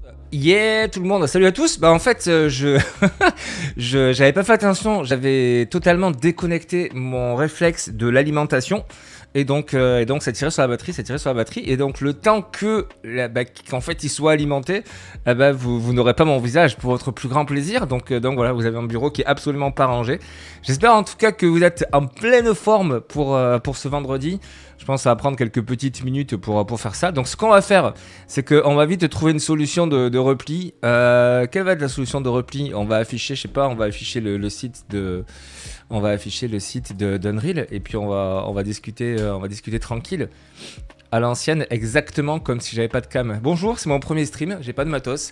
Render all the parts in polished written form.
Yeah, tout le monde, salut à tous. Bah en fait, j'avais pas fait attention, j'avais totalement déconnecté mon réflexe de l'alimentation. Et donc ça tirait sur la batterie, ça tirait sur la batterie. Et donc le temps que qu'en fait il soit alimenté, vous n'aurez pas mon visage pour votre plus grand plaisir. Donc voilà, vous avez un bureau qui est absolument pas rangé. J'espère en tout cas que vous êtes en pleine forme pour ce vendredi. Je pense que ça va prendre quelques petites minutes pour faire ça. Donc ce qu'on va faire, c'est qu'on va vite trouver une solution de repli. Quelle va être la solution de repli? On va afficher, je sais pas, on va afficher le site de... On va afficher le site d'Unreal et puis on va discuter tranquille à l'ancienne, exactement comme si j'avais pas de cam. Bonjour, c'est mon premier stream, j'ai pas de matos.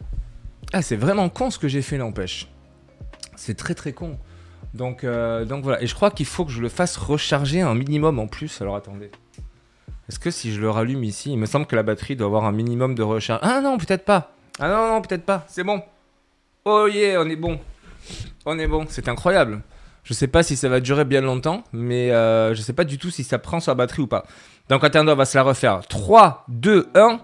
Ah, c'est vraiment con ce que j'ai fait, n'empêche. C'est très très con. Donc voilà, et je crois qu'il faut que je le fasse recharger un minimum en plus. Alors attendez. Est-ce que si je le rallume ici, il me semble que la batterie doit avoir un minimum de recharge. Ah non, peut-être pas. Ah non, peut-être pas. C'est bon. Oh yeah, on est bon. On est bon, c'est incroyable. Je sais pas si ça va durer bien longtemps, mais je sais pas du tout si ça prend sur la batterie ou pas. Donc attendez, on va se la refaire. 3, 2, 1.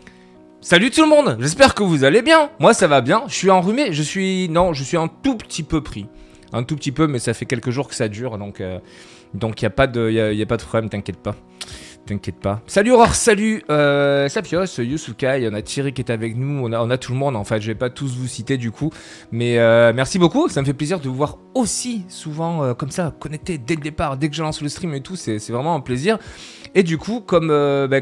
Salut tout le monde, j'espère que vous allez bien. Moi ça va bien, je suis enrhumé, je suis un tout petit peu pris. Un tout petit peu, mais ça fait quelques jours que ça dure, donc y a pas de problème, t'inquiète pas. T'inquiète pas. Salut Aurore, salut Sapios, Yusukai, on a Thierry qui est avec nous, on a tout le monde en fait, je vais pas tous vous citer du coup, mais merci beaucoup, ça me fait plaisir de vous voir aussi souvent comme ça, connecté dès le départ, dès que je lance le stream et tout, c'est vraiment un plaisir. Et du coup, comme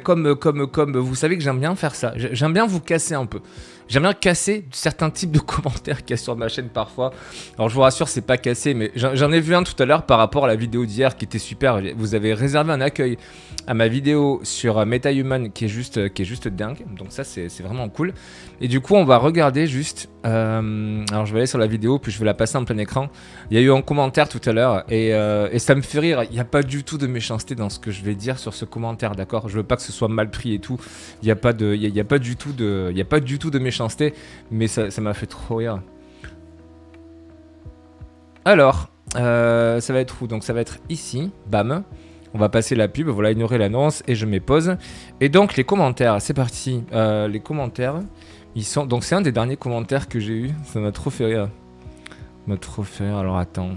vous savez que j'aime bien faire ça, j'aime bien vous casser un peu. J'aime bien casser certains types de commentaires qu'il y a sur ma chaîne parfois. Alors je vous rassure, c'est pas cassé, mais j'en ai vu un tout à l'heure par rapport à la vidéo d'hier qui était super. Vous avez réservé un accueil à ma vidéo sur MetaHuman qui est juste dingue. Donc ça, c'est vraiment cool. Et du coup, on va regarder juste... alors je vais aller sur la vidéo, puis je vais la passer en plein écran. Il y a eu un commentaire tout à l'heure et ça me fait rire. Il n'y a pas du tout de méchanceté dans ce que je vais dire sur ce commentaire, d'accord? Je veux pas que ce soit mal pris et tout. Il n'y a pas du tout de méchanceté, mais ça m'a fait trop rire. Alors, ça va être où? Donc ça va être ici, bam. On va passer la pub, voilà, ignorer l'annonce et je mets pause. Et donc les commentaires, c'est parti. Les commentaires, ils sont... Donc c'est un des derniers commentaires que j'ai eu. Ça m'a trop fait rire. Alors attends.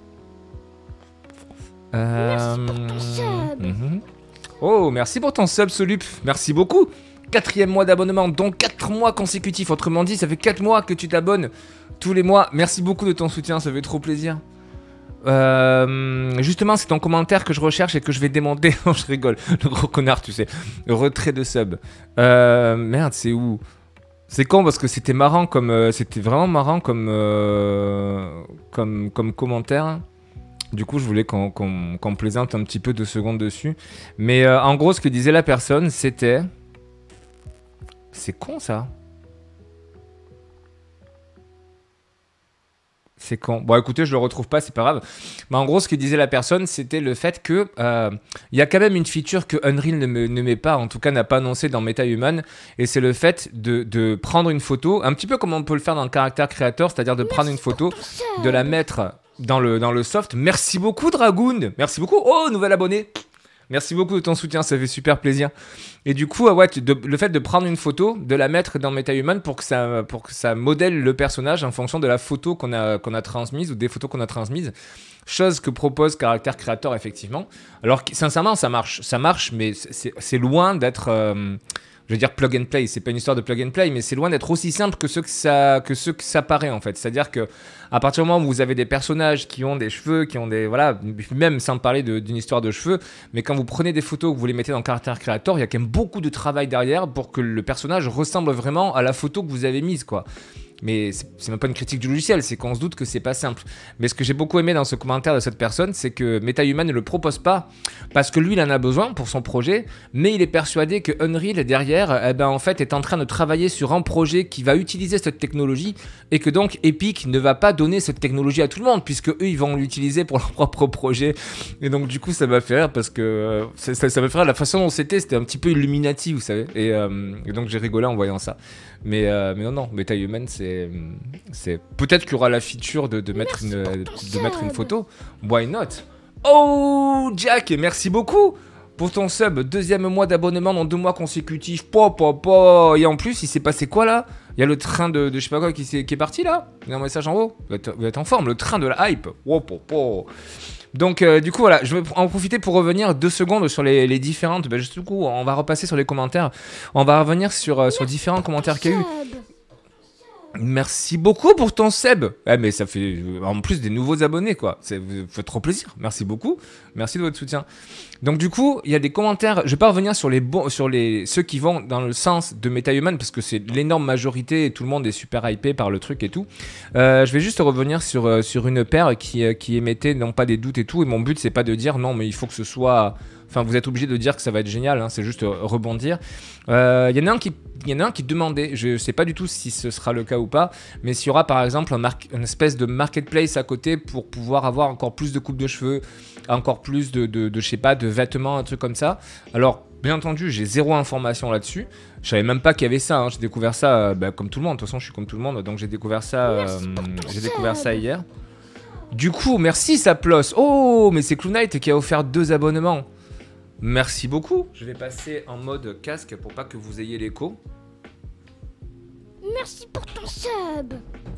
Merci pour ton sub. Oh, merci pour ton sub, Solup. Merci beaucoup. 4e mois d'abonnement, donc 4 mois consécutifs. Autrement dit, ça fait 4 mois que tu t'abonnes tous les mois. Merci beaucoup de ton soutien, ça fait trop plaisir. Justement, c'est ton commentaire que je recherche et que je vais démonter. Non, je rigole. Le gros connard, tu sais. Retrait de sub. Merde, c'est où? C'est con parce que c'était marrant comme... c'était vraiment marrant comme commentaire. Du coup, je voulais qu'on plaisante un petit peu 2 secondes dessus. Mais en gros, ce que disait la personne, c'était... C'est con, ça. C'est con. Bon, écoutez, je le retrouve pas, c'est pas grave. Mais en gros, ce que disait la personne, c'était le fait que il y a quand même une feature que Unreal ne met pas, en tout cas n'a pas annoncé dans MetaHuman, et c'est le fait de prendre une photo, un petit peu comme on peut le faire dans le Character Creator, c'est-à-dire de prendre une photo, de la mettre dans le soft. Merci beaucoup, Dragoon. Merci beaucoup. Oh, nouvel abonné. Merci beaucoup de ton soutien, ça fait super plaisir. Et du coup, ouais, le fait de prendre une photo, de la mettre dans MetaHuman pour que ça modèle le personnage en fonction de la photo qu'on a transmise ou des photos qu'on a transmises. Chose que propose Character Creator, effectivement. Alors, sincèrement, ça marche, mais c'est loin d'être... je veux dire plug and play, c'est pas une histoire de plug and play, mais c'est loin d'être aussi simple que ce que ça paraît en fait. C'est-à-dire que à partir du moment où vous avez des personnages qui ont des cheveux, qui ont des... Voilà, même sans parler d'une histoire de cheveux, mais quand vous prenez des photos, que vous les mettez dans Character Creator, il y a quand même beaucoup de travail derrière pour que le personnage ressemble vraiment à la photo que vous avez mise, quoi. Mais c'est même pas une critique du logiciel, c'est qu'on se doute que c'est pas simple. Mais ce que j'ai beaucoup aimé dans ce commentaire de cette personne, c'est que MetaHuman ne le propose pas parce que lui, il en a besoin pour son projet, mais il est persuadé que Unreal, derrière, eh ben, en fait, est en train de travailler sur un projet qui va utiliser cette technologie et que donc Epic ne va pas donner cette technologie à tout le monde puisque eux, ils vont l'utiliser pour leur propre projet. Et donc, du coup, ça m'a fait rire parce que ça m'a fait rire la façon dont c'était un petit peu Illuminati, vous savez. Et donc, j'ai rigolé en voyant ça. Mais non, MetaHuman, c'est peut-être qu'il y aura la feature de mettre une photo. Why not? Oh, Jack, merci beaucoup. pour ton sub, deuxième mois d'abonnement dans 2 mois consécutifs. Et en plus, il s'est passé quoi là? Il y a le train de je sais pas quoi qui est parti là. Il y a un message en haut. Vous êtes en forme, le train de la hype. Donc du coup voilà, je vais en profiter pour revenir 2 secondes sur les différentes. Juste du coup, on va repasser sur les commentaires. On va revenir sur différents commentaires qu'il y a eu. Merci beaucoup pour ton sub. Mais ça fait en plus des nouveaux abonnés quoi. Ça fait trop plaisir. Merci beaucoup. Merci de votre soutien. Donc du coup, il y a des commentaires. Je vais pas revenir sur ceux qui vont dans le sens de MetaHuman parce que c'est l'énorme majorité et tout le monde est super hypé par le truc et tout. Je vais juste revenir sur une paire qui émettait non pas des doutes et tout. Et mon but c'est pas de dire non mais il faut que ce soit. Enfin, vous êtes obligé de dire que ça va être génial, hein, c'est juste rebondir. Il y en a un qui demandait, je ne sais pas du tout si ce sera le cas ou pas, mais s'il y aura par exemple une espèce de marketplace à côté pour pouvoir avoir encore plus de coupes de cheveux, encore plus je sais pas, de vêtements, un truc comme ça. Alors, bien entendu, j'ai zéro information là-dessus. Je savais même pas qu'il y avait ça, hein. J'ai découvert ça comme tout le monde. De toute façon, je suis comme tout le monde, donc j'ai découvert ça hier. Du coup, merci Saplos. Oh, mais c'est Clown Knight qui a offert 2 abonnements. Merci beaucoup. Je vais passer en mode casque pour pas que vous ayez l'écho. Merci pour ton sub.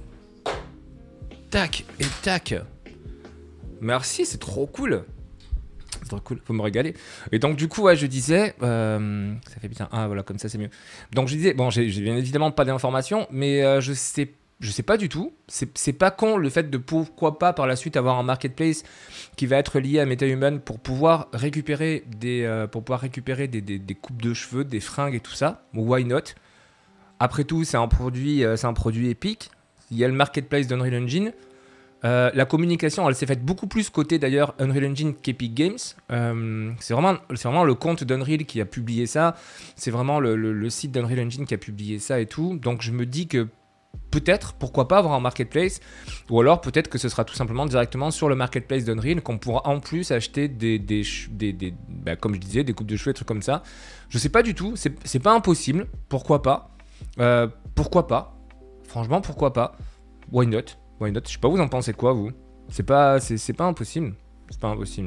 Tac et tac. Merci, c'est trop cool. C'est trop cool, faut me régaler. Et donc du coup, ouais, je disais... ça fait bien... Ah voilà, comme ça c'est mieux. Donc je disais... Bon, j'ai bien évidemment pas d'informations, mais je sais pas du tout. C'est pas con le fait de pourquoi pas par la suite avoir un marketplace qui va être lié à MetaHuman pour pouvoir récupérer des coupes de cheveux, des fringues et tout ça. Why not? Après tout, c'est un produit épique. Il y a le marketplace d'Unreal Engine. La communication, elle s'est faite beaucoup plus côté d'ailleurs Unreal Engine qu'Epic Games. C'est vraiment le compte d'Unreal qui a publié ça. C'est vraiment le site d'Unreal Engine qui a publié ça et tout. Donc je me dis que peut-être, pourquoi pas avoir un marketplace, ou alors peut-être que ce sera tout simplement directement sur le marketplace d'Unreal qu'on pourra en plus acheter comme je disais, des coupes de cheveux, des trucs comme ça. Je sais pas du tout, c'est pas impossible, pourquoi pas, franchement pourquoi pas, why not, je sais pas, vous en pensez quoi vous? C'est pas impossible, c'est pas impossible.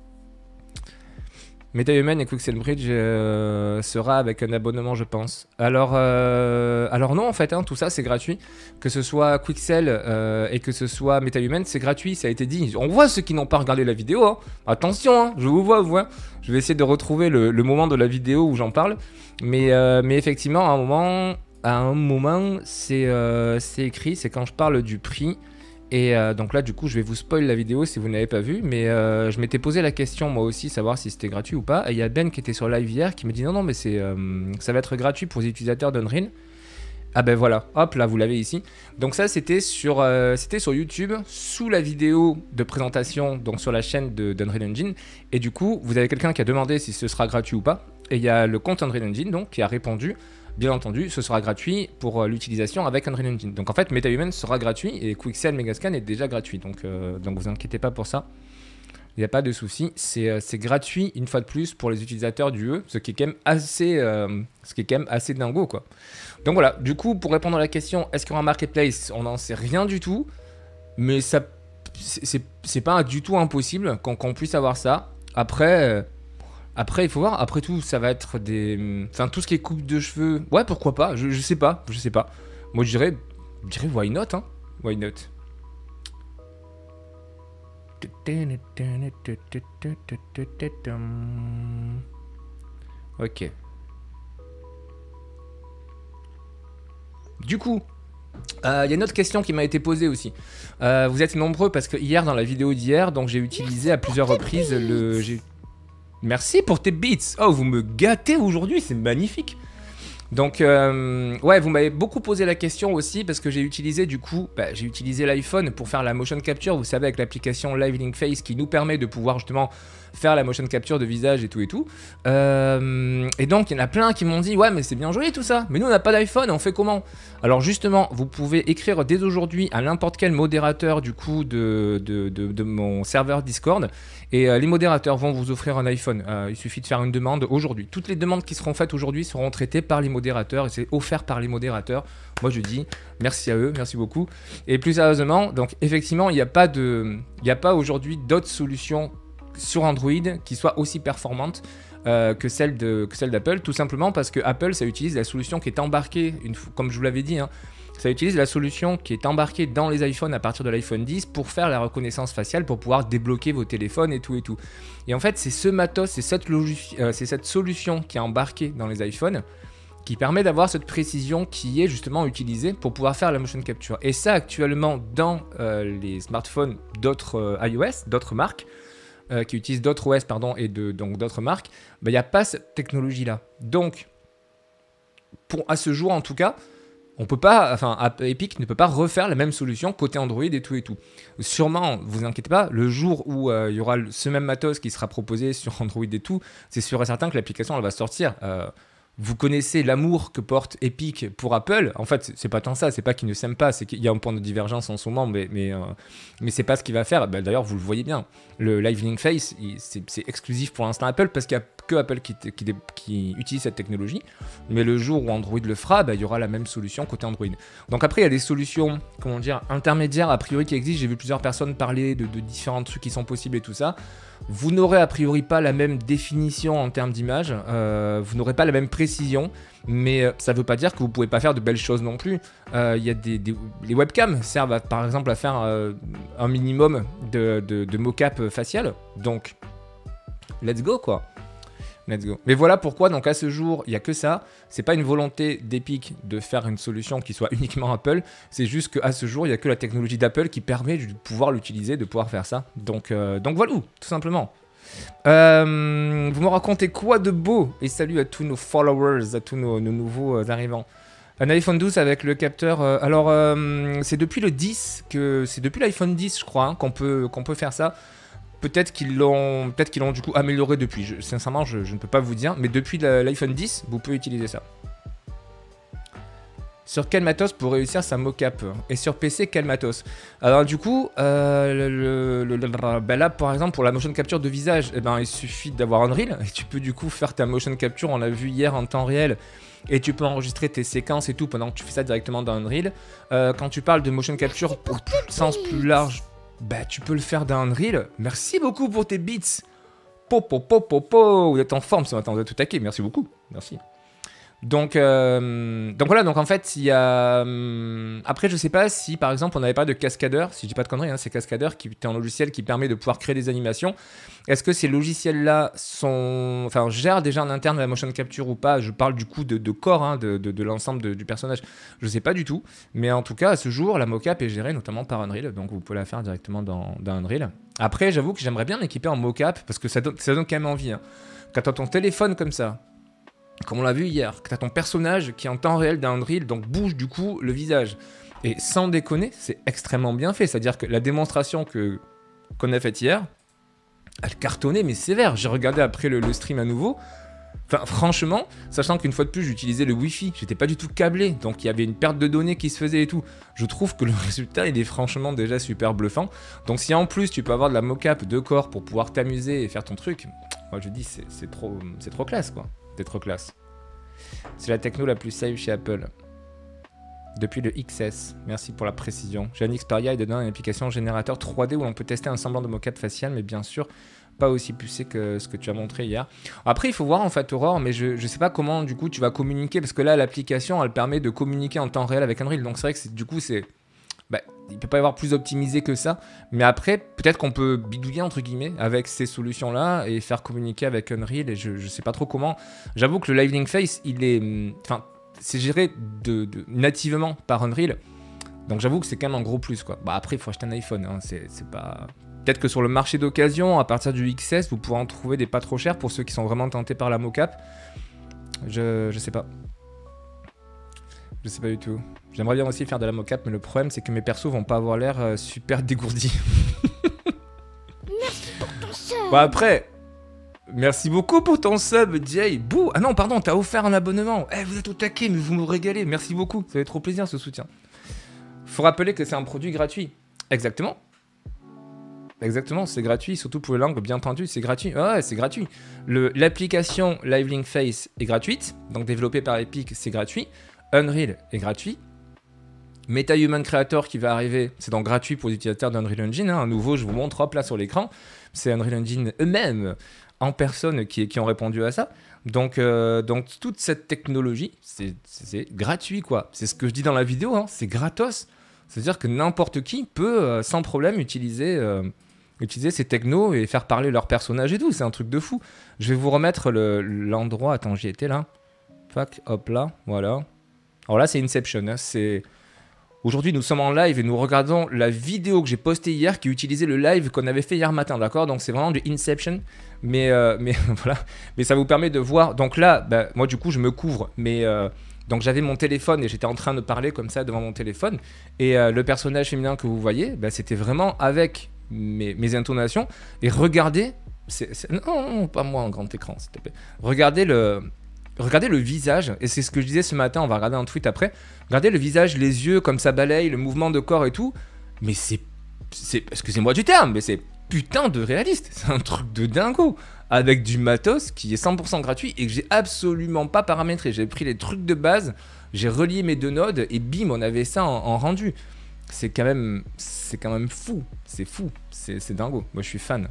MetaHuman et Quixelbridge sera avec un abonnement, je pense. Alors non, en fait, hein, tout ça, c'est gratuit. Que ce soit Quixel et que ce soit MetaHuman, c'est gratuit, ça a été dit. On voit ceux qui n'ont pas regardé la vidéo. Hein. Attention, hein, je vous vois. Je vais essayer de retrouver le moment de la vidéo où j'en parle. Mais effectivement, à un moment, c'est écrit, c'est quand je parle du prix. Et donc là, du coup, je vais vous spoil la vidéo si vous n'avez pas vu, mais je m'étais posé la question moi aussi, savoir si c'était gratuit ou pas. Et il y a Ben qui était sur live hier qui me dit non, mais ça va être gratuit pour les utilisateurs d'Unreal. Ah ben voilà, hop, là vous l'avez ici. Donc ça, c'était sur YouTube, sous la vidéo de présentation, donc sur la chaîne d'Unreal Engine. Et du coup, vous avez quelqu'un qui a demandé si ce sera gratuit ou pas. Et il y a le compte Unreal Engine donc qui a répondu. Bien entendu, ce sera gratuit pour l'utilisation avec Unreal Engine. Donc en fait, MetaHuman sera gratuit et Quixel Megascan est déjà gratuit. Donc vous inquiétez pas pour ça. Il n'y a pas de souci. C'est gratuit une fois de plus pour les utilisateurs du E, ce qui est quand même assez dingo quoi. Donc voilà, du coup, pour répondre à la question, est-ce qu'il y aura un marketplace? On n'en sait rien du tout. Mais c'est pas du tout impossible qu'on puisse avoir ça. Après, il faut voir. Après tout, ça va être enfin, tout ce qui est coupe de cheveux. Ouais, pourquoi pas. Je sais pas. Moi, je dirais why not, hein. Why not. Ok. Du coup, il y a une autre question qui m'a été posée aussi. Vous êtes nombreux parce que hier, dans la vidéo d'hier, donc j'ai utilisé à plusieurs reprises Merci pour tes beats. Oh, vous me gâtez aujourd'hui, c'est magnifique. Donc, ouais, vous m'avez beaucoup posé la question aussi parce que j'ai utilisé l'iPhone pour faire la motion capture. Vous savez, avec l'application Live Link Face qui nous permet de pouvoir justement faire la motion capture de visage et tout et tout. Et donc, il y en a plein qui m'ont dit, ouais, mais c'est bien joli tout ça. Mais nous, on n'a pas d'iPhone, on fait comment? Alors justement, vous pouvez écrire dès aujourd'hui à n'importe quel modérateur du coup de mon serveur Discord. Et les modérateurs vont vous offrir un iPhone. Il suffit de faire une demande aujourd'hui. Toutes les demandes qui seront faites aujourd'hui seront traitées par les modérateurs et c'est offert par les modérateurs. Moi, je dis merci à eux, merci beaucoup. Et plus sérieusement, donc effectivement, il n'y a pas aujourd'hui d'autres solutions sur Android qui soient aussi performantes. que celle d'Apple, tout simplement parce que Apple, ça utilise la solution qui est embarquée, comme je vous l'avais dit, hein, ça utilise la solution qui est embarquée dans les iPhones à partir de l'iPhone 10 pour faire la reconnaissance faciale, pour pouvoir débloquer vos téléphones et tout et tout. Et en fait, c'est ce matos, c'est cette solution qui est embarquée dans les iPhones qui permet d'avoir cette précision qui est justement utilisée pour pouvoir faire la motion capture. Et ça, actuellement, dans les smartphones d'autres iOS, d'autres marques, qui utilisent d'autres OS, pardon, et donc d'autres marques, il n'y a pas cette technologie-là. Donc, à ce jour en tout cas, on peut pas, enfin, Epic ne peut pas refaire la même solution côté Android et tout et tout. Sûrement, vous inquiétez pas, le jour où il y aura ce même matos qui sera proposé sur Android et tout, c'est sûr et certain que l'application elle va sortir. Vous connaissez l'amour que porte Epic pour Apple. En fait, c'est pas tant ça, c'est pas qu'ils ne s'aiment pas, c'est qu'il y a un point de divergence en ce moment, mais c'est pas ce qu'il va faire. Bah, d'ailleurs, vous le voyez bien, le Live Link Face, c'est exclusif pour l'instant Apple parce qu'il n'y a que Apple qui utilise cette technologie. Mais le jour où Android le fera, bah, il y aura la même solution côté Android. Donc après, il y a des solutions, comment dire, intermédiaires a priori qui existent. J'ai vu plusieurs personnes parler de différents trucs qui sont possibles et tout ça. Vous n'aurez a priori pas la même définition en termes d'image, vous n'aurez pas la même précision, mais ça ne veut pas dire que vous ne pouvez pas faire de belles choses non plus. Y a les webcams servent par exemple à faire un minimum de mocap facial, donc let's go quoi. Let's go. Mais voilà pourquoi, donc à ce jour, il n'y a que ça. C'est pas une volonté d'Epic de faire une solution qui soit uniquement Apple. C'est juste qu'à ce jour, il n'y a que la technologie d'Apple qui permet de pouvoir l'utiliser, de pouvoir faire ça. Donc voilà, tout simplement. Vous me racontez quoi de beau? Et salut à tous nos followers, à tous nos nouveaux arrivants. Un iPhone 12 avec le capteur. C'est depuis le 10 c'est depuis l'iPhone 10, je crois, hein, qu'on peut faire ça. Peut-être qu'ils l'ont du coup amélioré depuis. Sincèrement, je ne peux pas vous dire. Mais depuis l'iPhone 10, vous pouvez utiliser ça. Sur quel matos pour réussir sa mocap? Et sur PC, quel matos? Alors du coup, là par exemple pour la motion capture de visage, il suffit d'avoir Unreal. Et tu peux du coup faire ta motion capture, on l'a vu hier en temps réel. Et tu peux enregistrer tes séquences et tout pendant que tu fais ça directement dans Unreal. Quand tu parles de motion capture pour sens plus large, tu peux le faire dans Unreal. Merci beaucoup pour tes beats. Vous êtes en forme ce matin, vous êtes tout taqué. Merci beaucoup. Merci. Donc voilà, donc en fait, il y a... Après, je sais pas si, par exemple, on n'avait pas de cascadeur, si je dis pas de conneries, hein, c'est cascadeur qui est un logiciel qui permet de pouvoir créer des animations. Est-ce que ces logiciels-là gèrent déjà en interne la motion capture ou pas? Je parle du coup de corps, hein, de l'ensemble du personnage. Je sais pas du tout, mais en tout cas, à ce jour, la mocap est gérée notamment par Unreal, donc vous pouvez la faire directement dans Unreal. Après, j'avoue que j'aimerais bien m'équiper en mocap, parce que ça donne quand même envie. Hein. Quand tu as ton téléphone comme ça, comme on l'a vu hier, que tu as ton personnage qui est en temps réel dans Unreal, donc bouge du coup le visage. Et sans déconner, c'est extrêmement bien fait. C'est-à-dire que la démonstration qu'on a faite hier, elle cartonnait mais sévère. J'ai regardé après le stream à nouveau. Enfin, franchement, sachant qu'une fois de plus, j'utilisais le Wi-Fi, j'étais pas du tout câblé, donc il y avait une perte de données qui se faisait et tout. Je trouve que le résultat, il est franchement déjà super bluffant. Donc si en plus, tu peux avoir de la mocap de corps pour pouvoir t'amuser et faire ton truc, moi je dis, c'est trop classe, quoi. C'est trop classe. C'est la techno la plus safe chez Apple. Depuis le XS. Merci pour la précision. Janix Xperia est dedans une application générateur 3D où on peut tester un semblant de mocap facial, mais bien sûr, pas aussi poussé que ce que tu as montré hier. Après, il faut voir en fait Aurore, mais je sais pas comment du coup tu vas communiquer, parce que là, l'application, elle permet de communiquer en temps réel avec Unreal. Donc c'est vrai que du coup, il peut pas y avoir plus optimisé que ça, mais après, peut-être qu'on peut bidouiller entre guillemets avec ces solutions-là et faire communiquer avec Unreal, et je sais pas trop comment. J'avoue que le Live Link Face, c'est géré nativement par Unreal, donc j'avoue que c'est quand même un gros plus, quoi. Après, il faut acheter un iPhone, hein, c'est pas... Peut-être que sur le marché d'occasion, à partir du XS, vous pourrez en trouver des pas trop chers pour ceux qui sont vraiment tentés par la mocap. Je sais pas. Je sais pas du tout. J'aimerais bien aussi faire de la mocap, mais le problème c'est que mes persos vont pas avoir l'air super dégourdis. Merci pour ton sub. Après, merci beaucoup pour ton sub, Jay. Bouh. Ah non, pardon, t'as offert un abonnement. Vous êtes au taquet, mais vous me régalez. Merci beaucoup. Ça fait trop plaisir ce soutien. Faut rappeler que c'est un produit gratuit. Exactement. Exactement, c'est gratuit, surtout pour les langues bien tendues, c'est gratuit. Ouais, c'est gratuit. L'application Live Link Face est gratuite, donc développée par Epic, c'est gratuit. Unreal est gratuit. MetaHuman Creator qui va arriver, c'est donc gratuit pour les utilisateurs d'Unreal Engine. Hein. À nouveau, je vous montre, hop là sur l'écran, c'est Unreal Engine eux-mêmes. en personne qui ont répondu à ça. Donc toute cette technologie, c'est gratuit, quoi. C'est ce que je dis dans la vidéo, hein, c'est gratos. C'est-à-dire que n'importe qui peut, sans problème, utiliser ces technos et faire parler leur personnage et tout. C'est un truc de fou. Je vais vous remettre l'endroit. Attends, j'y étais là. Fac, hop là, voilà. Alors là, c'est Inception. Hein, Aujourd'hui, nous sommes en live et nous regardons la vidéo que j'ai postée hier qui utilisait le live qu'on avait fait hier matin, d'accord? Donc c'est vraiment du Inception, mais voilà. Mais ça vous permet de voir. Donc là, bah, moi du coup, je me couvre, mais donc j'avais mon téléphone et j'étais en train de parler comme ça devant mon téléphone. Et le personnage féminin que vous voyez, bah, c'était vraiment avec mes intonations. Et regardez, non, pas moi en grand écran, s'il te plaît. Regardez le visage, et c'est ce que je disais ce matin, on va regarder un tweet après. Regardez le visage, les yeux, comme ça balaye, le mouvement de corps et tout. Mais c'est excusez-moi du terme, mais c'est putain de réaliste. C'est un truc de dingo. Avec du matos qui est 100% gratuit et que j'ai absolument pas paramétré. J'ai pris les trucs de base, j'ai relié mes 2 nodes et bim, on avait ça en rendu. C'est quand même fou. C'est fou. C'est dingo. Moi, je suis fan.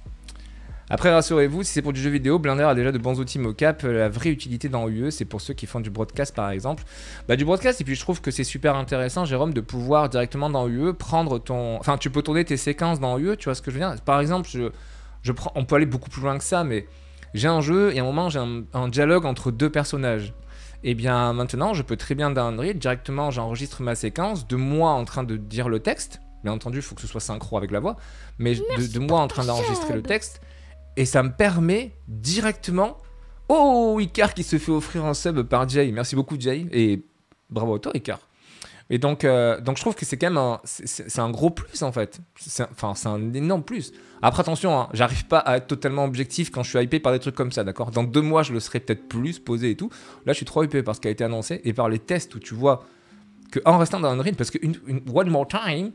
Après, rassurez-vous, si c'est pour du jeu vidéo, Blender a déjà de bons outils mocap. La vraie utilité dans UE, c'est pour ceux qui font du broadcast, par exemple. Bah, du broadcast, et puis je trouve que c'est super intéressant, Jérôme, de pouvoir directement dans UE prendre ton... Enfin, tu peux tourner tes séquences dans UE, tu vois ce que je veux dire? Par exemple, on peut aller beaucoup plus loin que ça, mais j'ai un jeu et à un moment, j'ai un dialogue entre 2 personnages. Et bien maintenant, je peux très bien dans Unreal, directement, j'enregistre ma séquence de moi en train de dire le texte. Bien entendu, il faut que ce soit synchro avec la voix, mais de moi en train d'enregistrer le texte. Et ça me permet directement... Oh, Icar qui se fait offrir un sub par Jay. Merci beaucoup, Jay. Et bravo à toi, Icar. Et donc je trouve que c'est quand même c'est un gros plus, en fait. C'est un énorme plus. Après, attention, hein, j'arrive pas à être totalement objectif quand je suis hypé par des trucs comme ça, d'accord? Dans 2 mois, je le serai peut-être plus posé et tout. Là, je suis trop hypé par ce qui a été annoncé et par les tests où tu vois qu'en restant dans Unreal, parce que one more time,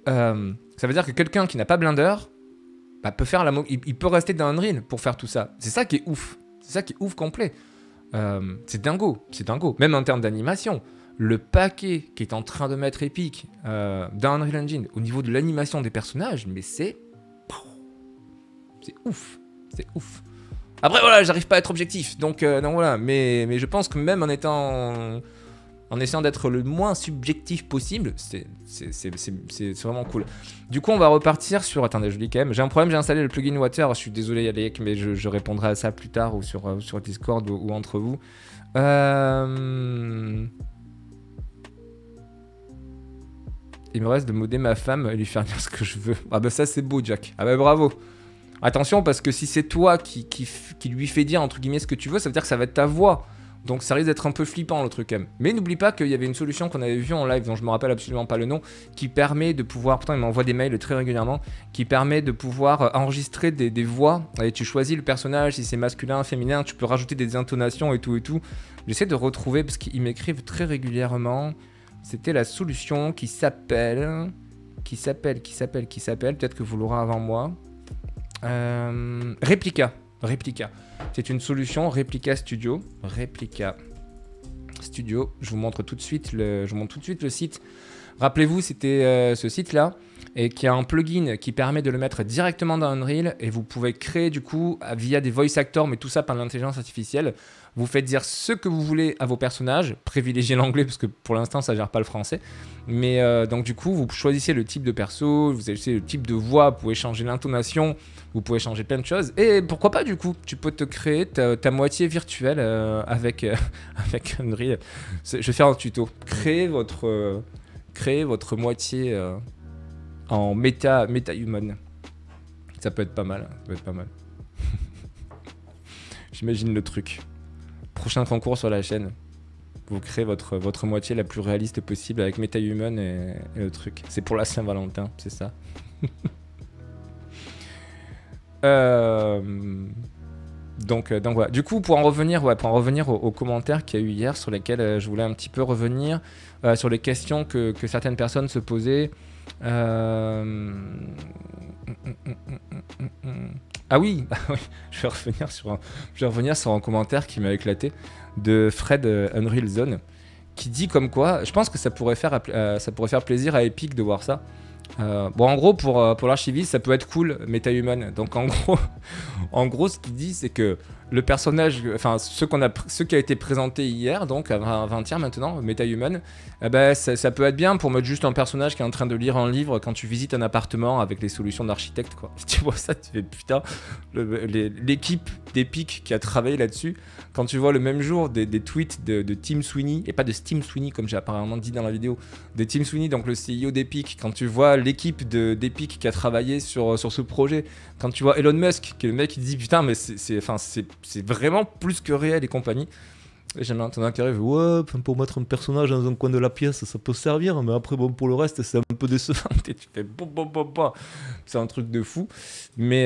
ça veut dire que quelqu'un qui n'a pas Blender... Bah, il peut rester dans Unreal pour faire tout ça. C'est ça qui est ouf. C'est ça qui est ouf complet. C'est dingo. Même en termes d'animation, le paquet qui est en train de mettre Epic dans Unreal Engine au niveau de l'animation des personnages, mais c'est ouf. C'est ouf. Après, voilà, j'arrive pas à être objectif. Donc voilà. Mais je pense que même en essayant d'être le moins subjectif possible, c'est vraiment cool. Du coup, on va repartir sur... Attendez, je lis quand même. J'ai un problème, j'ai installé le plugin Water. Je suis désolé, Yalek, mais je répondrai à ça plus tard ou sur Discord ou entre vous. Il me reste de modder ma femme et lui faire dire ce que je veux. Ah bah ça, c'est beau, Jack. Ah bah bravo. Attention, parce que si c'est toi qui lui fait dire, entre guillemets, ce que tu veux, ça veut dire que ça va être ta voix. Donc ça risque d'être un peu flippant le truc quand même. Mais n'oublie pas qu'il y avait une solution qu'on avait vue en live, dont je me rappelle absolument pas le nom, qui permet de pouvoir, pourtant il m'envoie des mails très régulièrement, qui permet de pouvoir enregistrer des voix. Et tu choisis le personnage, si c'est masculin, féminin, tu peux rajouter des intonations et tout et tout. J'essaie de retrouver, parce qu'ils m'écrivent très régulièrement. C'était la solution qui s'appelle... Peut-être que vous l'aurez avant moi. Replica. C'est une solution Replica Studio. Je vous montre tout de suite le site. Rappelez-vous, c'était ce site-là et qui a un plugin qui permet de le mettre directement dans Unreal et vous pouvez créer du coup via des voice actors, mais tout ça par l'intelligence artificielle. Vous faites dire ce que vous voulez à vos personnages, privilégiez l'anglais parce que pour l'instant ça gère pas le français. Mais donc du coup vous choisissez le type de perso, vous choisissez le type de voix, vous pouvez changer l'intonation, vous pouvez changer plein de choses. Et pourquoi pas du coup, tu peux te créer ta moitié virtuelle avec Unreal. Je vais faire un tuto. Créez votre moitié en méta-human. Ça peut être pas mal. J'imagine le truc. Prochain concours sur la chaîne. Vous créez votre moitié la plus réaliste possible avec MetaHuman et le truc. C'est pour la Saint-Valentin, c'est ça. Donc voilà. Du coup, pour en revenir aux commentaires qu'il y a eu hier sur lesquels je voulais un petit peu revenir, sur les questions que certaines personnes se posaient. Ah oui, je vais revenir sur un commentaire qui m'a éclaté de Fred Unreal Zone qui dit comme quoi, je pense que ça pourrait faire plaisir à Epic de voir ça. Bon, en gros, pour l'archiviste, ça peut être cool, MetaHuman. Donc, en gros, ce qu'il dit, c'est que le personnage, enfin, ce qui a été présenté hier, donc à 20h maintenant, MetaHuman, eh ben, ça peut être bien pour mettre juste un personnage qui est en train de lire un livre quand tu visites un appartement avec les solutions d'architecte, quoi. Si tu vois ça, tu fais putain, l'équipe d'Epic qui a travaillé là-dessus, quand tu vois le même jour des tweets de Tim Sweeney, et pas de Steam Sweeney comme j'ai apparemment dit dans la vidéo, de Tim Sweeney, donc le CEO d'Epic, quand tu vois l'équipe d'Epic qui a travaillé sur ce projet, quand tu vois Elon Musk, qui est le mec qui dit putain, mais c'est vraiment plus que réel et compagnie. Et j'aime bien ton qui arrive, ouais, pour mettre un personnage dans un coin de la pièce, ça peut servir, mais après, bon, pour le reste, c'est un peu décevant. Et tu fais c'est un truc de fou. Mais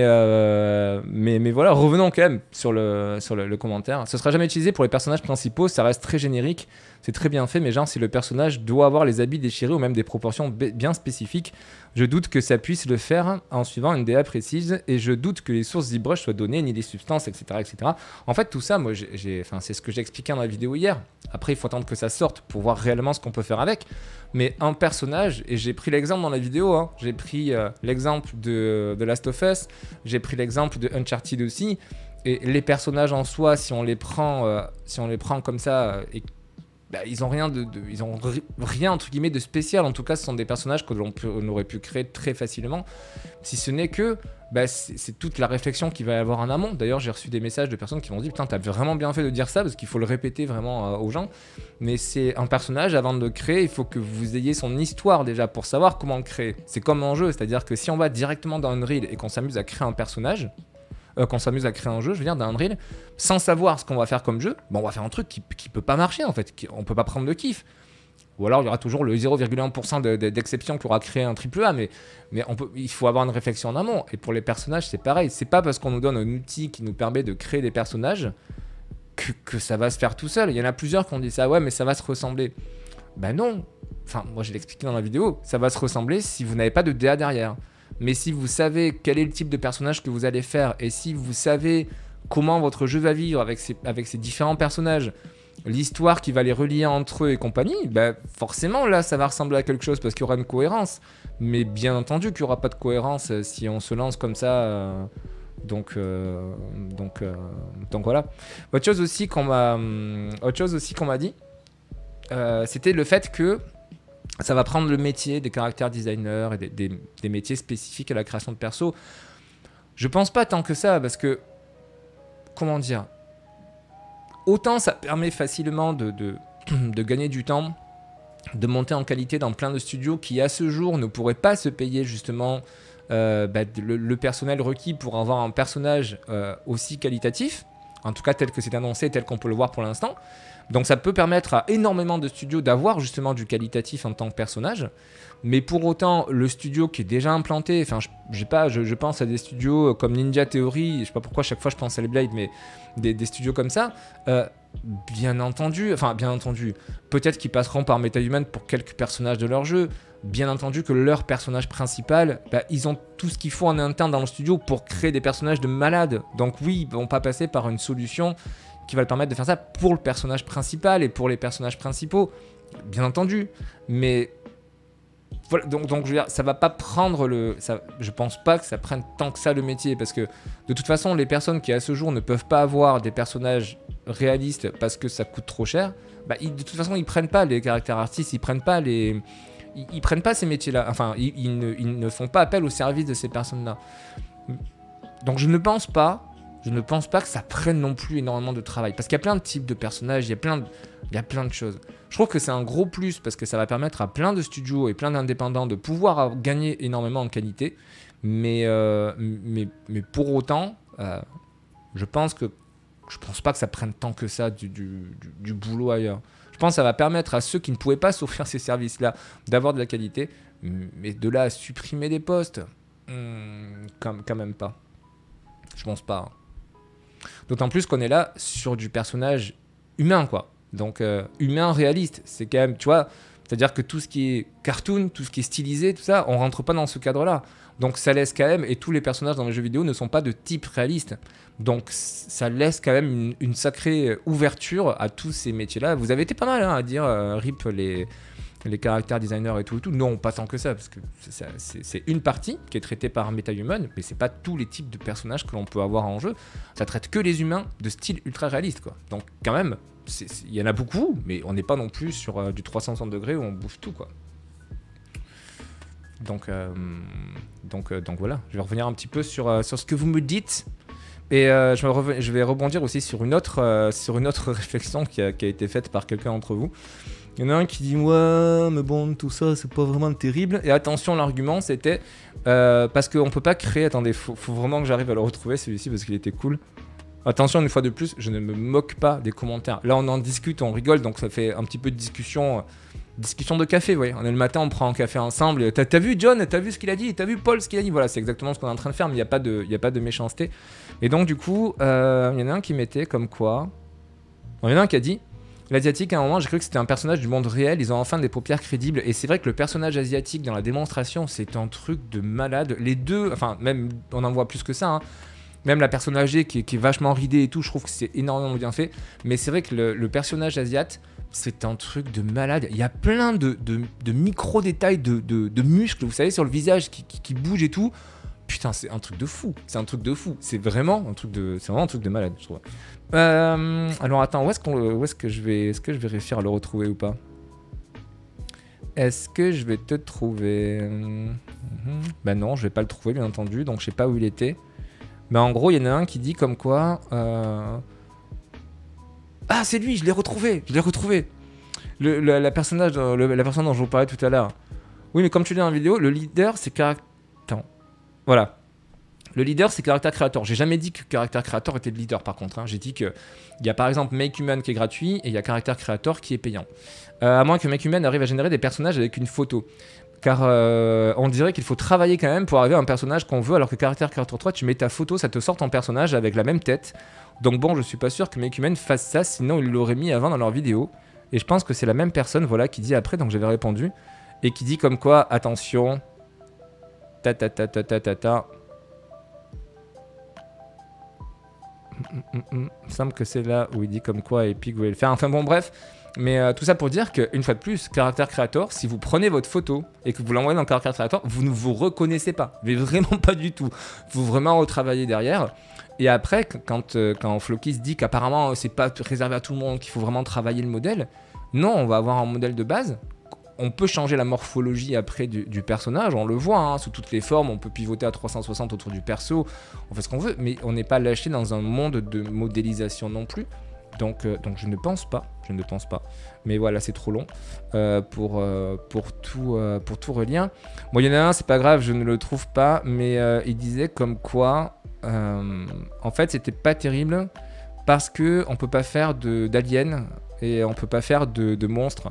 voilà, revenons quand même sur le commentaire. Ce sera jamais utilisé pour les personnages principaux, ça reste très générique, c'est très bien fait, mais genre, si le personnage doit avoir les habits déchirés ou même des proportions bien spécifiques, je doute que ça puisse le faire en suivant une DA précise, et je doute que les sources ZBrush soient données, ni les substances, etc. etc. En fait, tout ça, moi, c'est ce que j'ai expliqué dans la vidéo hier. Après, il faut attendre que ça sorte pour voir réellement ce qu'on peut faire avec. Mais un personnage, et j'ai pris l'exemple dans la vidéo, hein, j'ai pris l'exemple de Last of Us, j'ai pris l'exemple de Uncharted aussi, et les personnages en soi, si on les prend comme ça, et bah, ils ont rien rien entre guillemets de spécial. En tout cas, ce sont des personnages que l'on aurait pu créer très facilement, si ce n'est que bah, c'est toute la réflexion qu'il va y avoir en amont. D'ailleurs, j'ai reçu des messages de personnes qui m'ont dit putain, t'as vraiment bien fait de dire ça, parce qu'il faut le répéter vraiment aux gens. Mais c'est un personnage, avant de le créer, il faut que vous ayez son histoire déjà pour savoir comment le créer. C'est comme un jeu, c'est-à-dire que si on va directement dans Unreal et qu'on s'amuse à créer un personnage, qu'on s'amuse à créer un jeu, je veux dire, dans Unreal, sans savoir ce qu'on va faire comme jeu, bon, on va faire un truc qui peut pas marcher en fait, on peut pas prendre de kiff. Ou alors il y aura toujours le 0,1% d'exception qui aura créé un AAA, mais il faut avoir une réflexion en amont. Et pour les personnages, c'est pareil. C'est pas parce qu'on nous donne un outil qui nous permet de créer des personnages que ça va se faire tout seul. Il y en a plusieurs qui ont dit ça, ouais, mais ça va se ressembler. Ben non. Enfin, moi je l'ai expliqué dans la vidéo, ça va se ressembler si vous n'avez pas de DA derrière. Mais si vous savez quel est le type de personnage que vous allez faire, et si vous savez comment votre jeu va vivre avec ces différents personnages, l'histoire qui va les relier entre eux et compagnie, bah forcément là ça va ressembler à quelque chose parce qu'il y aura une cohérence. Mais bien entendu qu'il n'y aura pas de cohérence si on se lance comme ça. Donc voilà. Autre chose aussi qu'on m'a dit, c'était le fait que ça va prendre le métier des caractères designers et des métiers spécifiques à la création de perso. Je pense pas tant que ça, parce que, comment dire, autant ça permet facilement de gagner du temps, de monter en qualité dans plein de studios qui à ce jour ne pourraient pas se payer justement le personnel requis pour avoir un personnage aussi qualitatif, en tout cas tel que c'est annoncé, tel qu'on peut le voir pour l'instant. Donc ça peut permettre à énormément de studios d'avoir justement du qualitatif en tant que personnage, mais pour autant le studio qui est déjà implanté, enfin je pense à des studios comme Ninja Theory, je sais pas pourquoi à chaque fois je pense à les Blade, mais des studios comme ça, bien entendu, peut-être qu'ils passeront par MetaHuman pour quelques personnages de leur jeu, bien entendu que leur personnage principal, ils ont tout ce qu'il faut en interne dans le studio pour créer des personnages de malades, donc oui, ils vont pas passer par une solution qui va le permettre de faire ça pour le personnage principal et pour les personnages principaux, bien entendu. Mais voilà, donc je veux dire, ça va pas prendre je pense pas que ça prenne tant que ça le métier, parce que de toute façon, les personnes qui à ce jour ne peuvent pas avoir des personnages réalistes parce que ça coûte trop cher, de toute façon ils prennent pas les caractères artistes, ils prennent pas ces métiers-là. Enfin, ils ne font pas appel au service de ces personnes-là. Donc je ne pense pas que ça prenne non plus énormément de travail. Parce qu'il y a plein de types de personnages, il y a plein de choses. Je trouve que c'est un gros plus parce que ça va permettre à plein de studios et plein d'indépendants de pouvoir gagner énormément en qualité. Mais pour autant, je pense pas que ça prenne tant que ça du boulot ailleurs. Je pense que ça va permettre à ceux qui ne pouvaient pas s'offrir ces services-là d'avoir de la qualité. Mais de là à supprimer des postes, quand même pas. Je pense pas. D'autant plus qu'on est là sur du personnage humain, quoi. Donc, humain réaliste. C'est quand même, tu vois, c'est-à-dire que tout ce qui est cartoon, tout ce qui est stylisé, tout ça, on rentre pas dans ce cadre-là. Donc, ça laisse quand même, et tous les personnages dans les jeux vidéo ne sont pas de type réaliste. Donc, ça laisse quand même une sacrée ouverture à tous ces métiers-là. Vous avez été pas mal à dire, RIP les caractères designers et tout. Non, pas tant que ça, parce que c'est une partie qui est traitée par MetaHuman, mais c'est pas tous les types de personnages que l'on peut avoir en jeu. Ça traite que les humains de style ultra réaliste, quoi. Donc quand même, il y en a beaucoup, mais on n'est pas non plus sur du 360 degrés où on bouffe tout, quoi. Donc voilà, je vais revenir un petit peu sur ce que vous me dites. Et je vais rebondir aussi sur une autre réflexion qui a été faite par quelqu'un d'entre vous. Il y en a un qui dit ouais, mais bon, tout ça, c'est pas vraiment terrible. Et attention, l'argument, c'était parce qu'on peut pas créer. Attendez, faut vraiment que j'arrive à le retrouver celui-ci parce qu'il était cool. Attention, une fois de plus, je ne me moque pas des commentaires. Là, on en discute, on rigole, donc ça fait un petit peu de discussion de café, vous voyez. On est le matin, on prend un café ensemble. T'as vu John, t'as vu ce qu'il a dit, t'as vu Paul ce qu'il a dit. Voilà, c'est exactement ce qu'on est en train de faire, mais il n'y a pas de méchanceté. Et donc, du coup, il y en a un qui mettait comme quoi. Il y en a un qui a dit l'asiatique, à un moment, j'ai cru que c'était un personnage du monde réel. Ils ont enfin des paupières crédibles. Et c'est vrai que le personnage asiatique dans la démonstration, c'est un truc de malade. Les deux, enfin, même, on en voit plus que ça, hein. Même la personne âgée qui est vachement ridée et tout, je trouve que c'est énormément bien fait. Mais c'est vrai que le personnage asiate, c'est un truc de malade. Il y a plein de micro-détails de muscles, vous savez, sur le visage qui bougent et tout. Putain, c'est un truc de fou. C'est un truc de fou. C'est vraiment un truc de malade, je trouve. Alors attends, où est-ce que je vais réussir à le retrouver ou pas? Est-ce que je vais te trouver? Ben non, je vais pas le trouver, bien entendu. Donc je sais pas où il était. Mais en gros, il y en a un qui dit comme quoi... Ah, c'est lui, je l'ai retrouvé. La personne dont je vous parlais tout à l'heure. Oui, mais comme tu dis dans la vidéo, le leader, c'est caractère... Voilà. Le leader, c'est Character Creator. J'ai jamais dit que Character Creator était le leader, par contre. Hein. J'ai dit qu'il y a par exemple Make Human qui est gratuit et il y a Character Creator qui est payant. À moins que Make Human arrive à générer des personnages avec une photo. Car on dirait qu'il faut travailler quand même pour arriver à un personnage qu'on veut, alors que Character Creator 3, tu mets ta photo, ça te sort ton personnage avec la même tête. Donc bon, je suis pas sûr que Make Human fasse ça, sinon ils l'auraient mis avant dans leur vidéo. Et je pense que c'est la même personne, voilà, qui dit après, donc j'avais répondu, et qui dit comme quoi, attention, il me semble que c'est là où il dit comme quoi Epic voulait le faire. Enfin bon, bref. Mais tout ça pour dire qu'une fois de plus, Character Creator, si vous prenez votre photo et que vous l'envoyez dans Character Creator, vous ne vous reconnaissez pas. Mais vraiment pas du tout. Vous vraiment retravailler derrière. Et après, quand Floki se dit qu'apparemment c'est pas réservé à tout le monde, qu'il faut vraiment travailler le modèle, non, on va avoir un modèle de base. On peut changer la morphologie après du personnage, on le voit, hein, sous toutes les formes, on peut pivoter à 360 autour du perso, on fait ce qu'on veut, mais on n'est pas lâché dans un monde de modélisation non plus. Donc je ne pense pas. Mais voilà, c'est trop long pour tout relire. Bon, il y en a un, c'est pas grave, je ne le trouve pas, mais il disait comme quoi, en fait, c'était pas terrible parce que on peut pas faire d'aliens et on peut pas faire de monstres.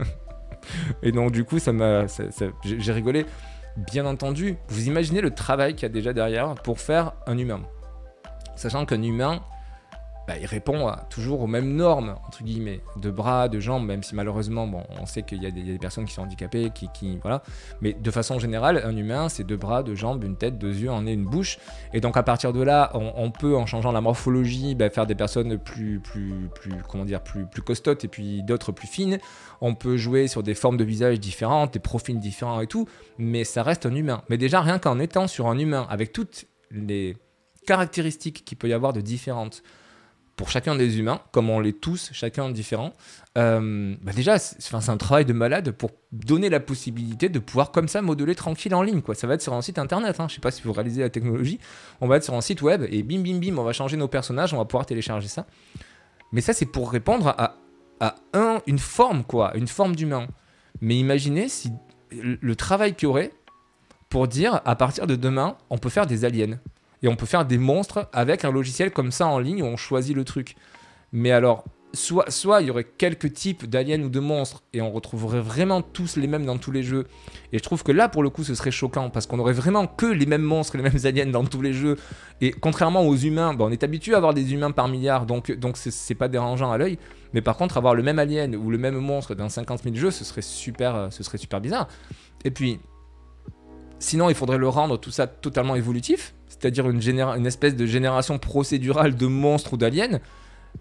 Et donc du coup, j'ai rigolé. Bien entendu, vous imaginez le travail qu'il y a déjà derrière pour faire un humain. Sachant qu'un humain, il répond toujours aux mêmes normes, entre guillemets, de bras, de jambes, même si malheureusement, bon, on sait qu'il y a des personnes qui sont handicapées, voilà. Mais de façon générale, un humain, c'est 2 bras, 2 jambes, une tête, 2 yeux, un nez, une bouche. Et donc à partir de là, on peut, en changeant la morphologie, faire des personnes plus costaudes et puis d'autres plus fines. On peut jouer sur des formes de visage différentes, des profils différents et tout, mais ça reste un humain. Mais déjà, rien qu'en étant sur un humain, avec toutes les caractéristiques qu'il peut y avoir de différentes, pour chacun des humains, comme on l'est tous, chacun différent, déjà, c'est un travail de malade pour donner la possibilité de pouvoir comme ça modeler tranquille en ligne, quoi. Ça va être sur un site internet, hein. Je sais pas si vous réalisez la technologie, on va être sur un site web et bim bim bim, on va changer nos personnages, on va pouvoir télécharger ça. Mais ça, c'est pour répondre à une forme, quoi, une forme d'humain. Mais imaginez si le travail qu'il y aurait pour dire, à partir de demain, on peut faire des aliens. Et on peut faire des monstres avec un logiciel comme ça en ligne où on choisit le truc. Mais alors, soit il y aurait quelques types d'aliens ou de monstres et on retrouverait vraiment tous les mêmes dans tous les jeux. Et je trouve que là, pour le coup, ce serait choquant parce qu'on aurait vraiment que les mêmes monstres et les mêmes aliens dans tous les jeux. Et contrairement aux humains, on est habitué à avoir des humains par milliard, donc c'est pas dérangeant à l'œil. Mais par contre, avoir le même alien ou le même monstre dans 50 000 jeux, ce serait super bizarre. Et puis, sinon, il faudrait le rendre tout ça totalement évolutif. C'est-à-dire une espèce de génération procédurale de monstres ou d'aliens.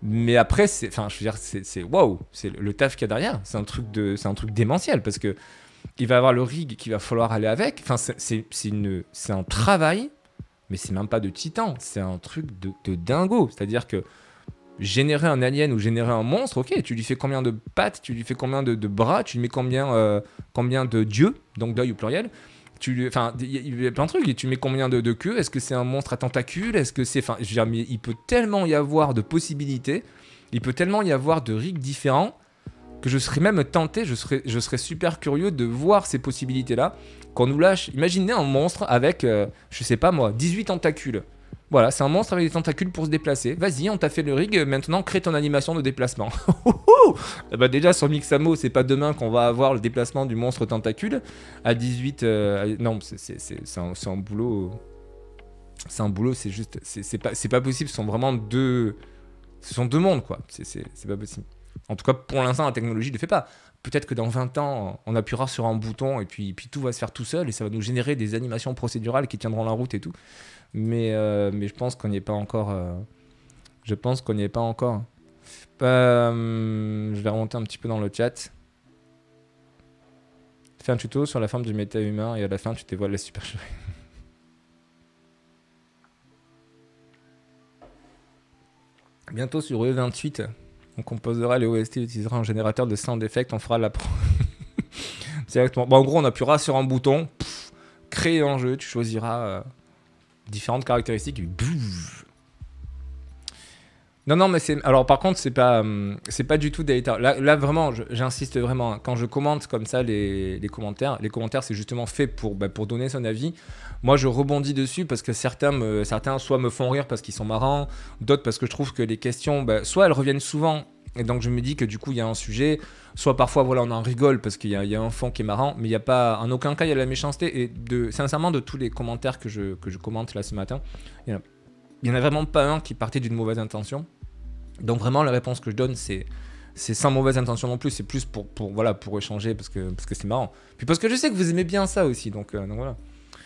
Mais après, enfin, je veux dire, c'est waouh, c'est le taf qu'il y a derrière. C'est un truc démentiel parce que il va avoir le rig qu'il va falloir aller avec. Enfin, c'est un travail, mais c'est même pas de titan. C'est un truc de dingo. C'est-à-dire que générer un alien ou générer un monstre, ok, tu lui fais combien de pattes, tu lui fais combien de bras, tu lui mets combien de dieux, donc d'œil au pluriel. Enfin, il y a plein de trucs. Et tu mets combien de queues? Est-ce que c'est un monstre à tentacules? Est-ce que c'est... Enfin, je veux dire, mais il peut tellement y avoir de possibilités, il peut tellement y avoir de rigs différents que je serais même tenté, je serais super curieux de voir ces possibilités-là. Qu'on nous lâche... Imaginez un monstre avec, je sais pas moi, 18 tentacules. Voilà, c'est un monstre avec des tentacules pour se déplacer. Vas-y, on t'a fait le rig, maintenant crée ton animation de déplacement. Bah déjà sur Mixamo, c'est pas demain qu'on va avoir le déplacement du monstre tentacule. À 18... non, c'est un boulot... C'est un boulot, c'est juste... C'est pas possible, ce sont vraiment deux... Ce sont deux mondes, quoi. C'est pas possible. En tout cas, pour l'instant, la technologie ne le fait pas. Peut-être que dans 20 ans, on appuiera sur un bouton et puis tout va se faire tout seul et ça va nous générer des animations procédurales qui tiendront la route et tout. Mais je pense qu'on n'y est pas encore. Je vais remonter un petit peu dans le chat. Fais un tuto sur la forme du méta-humain et à la fin, tu dévoiles la supercherie. Bientôt sur E28, on composera les OST, utilisera un générateur de sound effect, on fera la pro. C'est exactement. Bon, en gros, on appuiera sur un bouton, créer un jeu, tu choisiras différentes caractéristiques et bouf. Non, mais c'est... Alors, par contre, c'est pas du tout data. Là vraiment, j'insiste vraiment. Quand je commente comme ça les commentaires, c'est justement fait pour donner son avis. Moi, je rebondis dessus parce que certains soit me font rire parce qu'ils sont marrants, d'autres parce que je trouve que les questions, soit elles reviennent souvent, et donc je me dis que du coup, il y a un sujet, soit parfois, voilà, on en rigole parce qu'il y a un fond qui est marrant, mais il n'y a pas... En aucun cas, il y a la méchanceté. Et sincèrement, de tous les commentaires que je commente là ce matin, il n'y en a vraiment pas un qui partait d'une mauvaise intention. Donc vraiment, la réponse que je donne, c'est sans mauvaise intention non plus. C'est plus pour échanger parce que c'est marrant. Puis parce que je sais que vous aimez bien ça aussi. Donc voilà.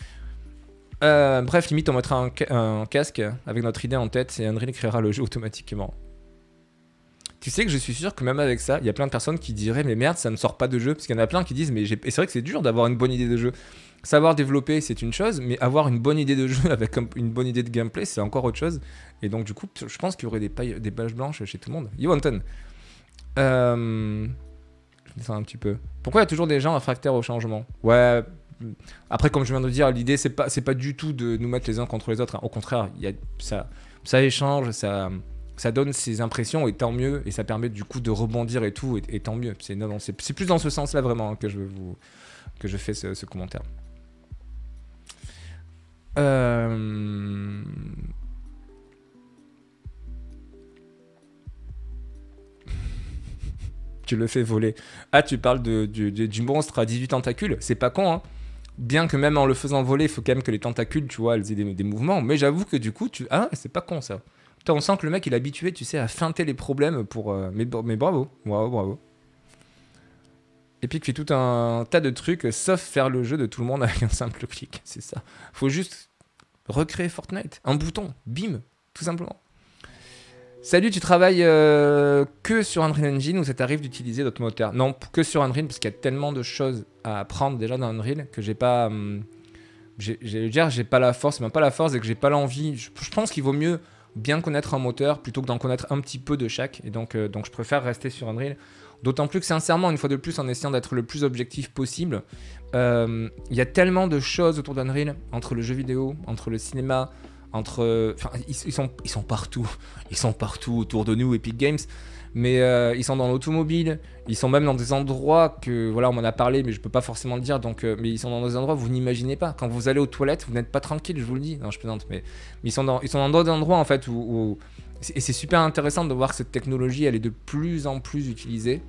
Bref, limite, on mettra un casque avec notre idée en tête et Unreal créera le jeu automatiquement. Tu sais que je suis sûr que même avec ça, il y a plein de personnes qui diraient mais merde, ça ne sort pas de jeu. Parce qu'il y en a plein qui disent et c'est vrai que c'est dur d'avoir une bonne idée de jeu. Savoir développer, c'est une chose, mais avoir une bonne idée de jeu avec une bonne idée de gameplay, c'est encore autre chose. Et donc, du coup, je pense qu'il y aurait des pages blanches chez tout le monde. Ywanton. Je descends un petit peu. Pourquoi il y a toujours des gens réfractaires au changement? Ouais. Après, comme je viens de dire, l'idée, c'est pas du tout de nous mettre les uns contre les autres. Hein. Au contraire, ça échange, ça donne ses impressions, et tant mieux. Et ça permet, du coup, de rebondir et tout, et tant mieux. C'est plus dans ce sens-là, vraiment, que je fais ce commentaire. Tu le fais voler. Ah, tu parles du monstre à 18 tentacules. C'est pas con, hein. Bien que même en le faisant voler, il faut quand même que les tentacules, tu vois, elles aient des mouvements. Mais j'avoue que du coup, ah, c'est pas con, ça. Putain, on sent que le mec, il est habitué, tu sais, à feinter les problèmes pour... Mais bravo. Bravo. Epic fait tout un tas de trucs, sauf faire le jeu de tout le monde avec un simple clic. C'est ça. Faut juste recréer Fortnite. Un bouton. Bim. Tout simplement. Salut, tu travailles que sur Unreal Engine ou ça t'arrive d'utiliser d'autres moteurs? Non, que sur Unreal, parce qu'il y a tellement de choses à apprendre déjà dans Unreal que j'ai pas... j'ai pas la force, même pas la force, et que j'ai pas l'envie. Je pense qu'il vaut mieux bien connaître un moteur plutôt que d'en connaître un petit peu de chaque. Et donc je préfère rester sur Unreal. D'autant plus que sincèrement, une fois de plus, en essayant d'être le plus objectif possible, il y a tellement de choses autour d'Unreal, entre le jeu vidéo, entre le cinéma, ils sont partout. Ils sont partout autour de nous, Epic Games. Mais ils sont dans l'automobile, ils sont même dans des endroits que, voilà, on m'en a parlé, mais je peux pas forcément le dire. Donc, mais ils sont dans des endroits que vous n'imaginez pas. Quand vous allez aux toilettes, vous n'êtes pas tranquille, je vous le dis. Non, je plaisante, mais ils sont dans d'autres endroits en fait où et c'est super intéressant de voir que cette technologie, elle est de plus en plus utilisée.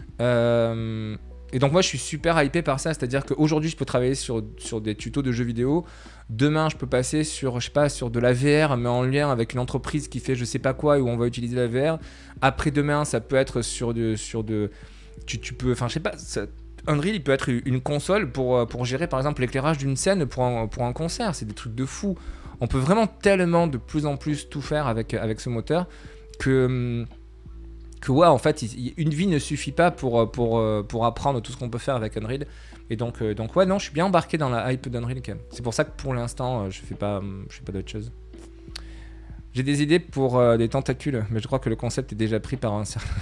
Et donc moi je suis super hypé par ça, c'est-à-dire qu'aujourd'hui je peux travailler sur des tutos de jeux vidéo, demain je peux passer sur, je sais pas, sur de la VR mais en lien avec une entreprise qui fait je sais pas quoi et où on va utiliser la VR. Après demain ça peut être tu peux, enfin je sais pas, Unreal il peut être une console pour gérer par exemple l'éclairage d'une scène pour un concert, c'est des trucs de fou. On peut vraiment tellement de plus en plus tout faire avec ce moteur que que ouais, en fait, une vie ne suffit pas pour apprendre tout ce qu'on peut faire avec Unreal. Et donc ouais, non, je suis bien embarqué dans la hype d'Unreal quand même. C'est pour ça que pour l'instant, je fais pas d'autre chose. J'ai des idées pour des tentacules, mais je crois que le concept est déjà pris par un certain...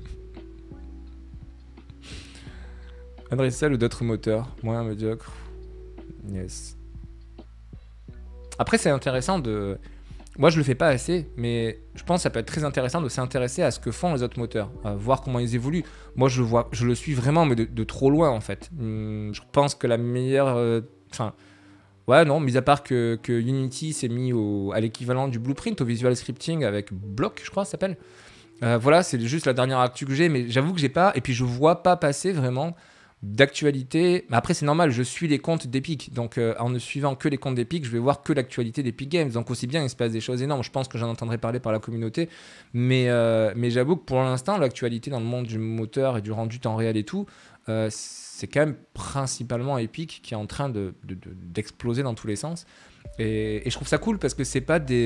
Unreal Cell ou d'autres moteurs, moins médiocre. Yes. Après, c'est intéressant de... Moi, je le fais pas assez, mais je pense que ça peut être très intéressant de s'intéresser à ce que font les autres moteurs, à voir comment ils évoluent. Moi, je le suis vraiment, mais de trop loin, en fait. Je pense que la meilleure... ouais, non, mis à part que Unity s'est mis à l'équivalent du Blueprint, au visual scripting avec Block, je crois, ça s'appelle. Voilà, c'est juste la dernière actu que j'ai, mais j'avoue que j'ai pas... Et puis, je vois pas passer vraiment d'actualité. Mais après, c'est normal, je suis les comptes d'Epic. Donc, en ne suivant que les comptes d'Epic, je vais voir que l'actualité d'Epic Games. Donc, aussi bien, il se passe des choses énormes. Je pense que j'en entendrai parler par la communauté. Mais j'avoue que pour l'instant, l'actualité dans le monde du moteur et du rendu temps réel et tout, c'est quand même principalement Epic qui est en train d'exploser dans tous les sens. Et je trouve ça cool parce que c'est pas des...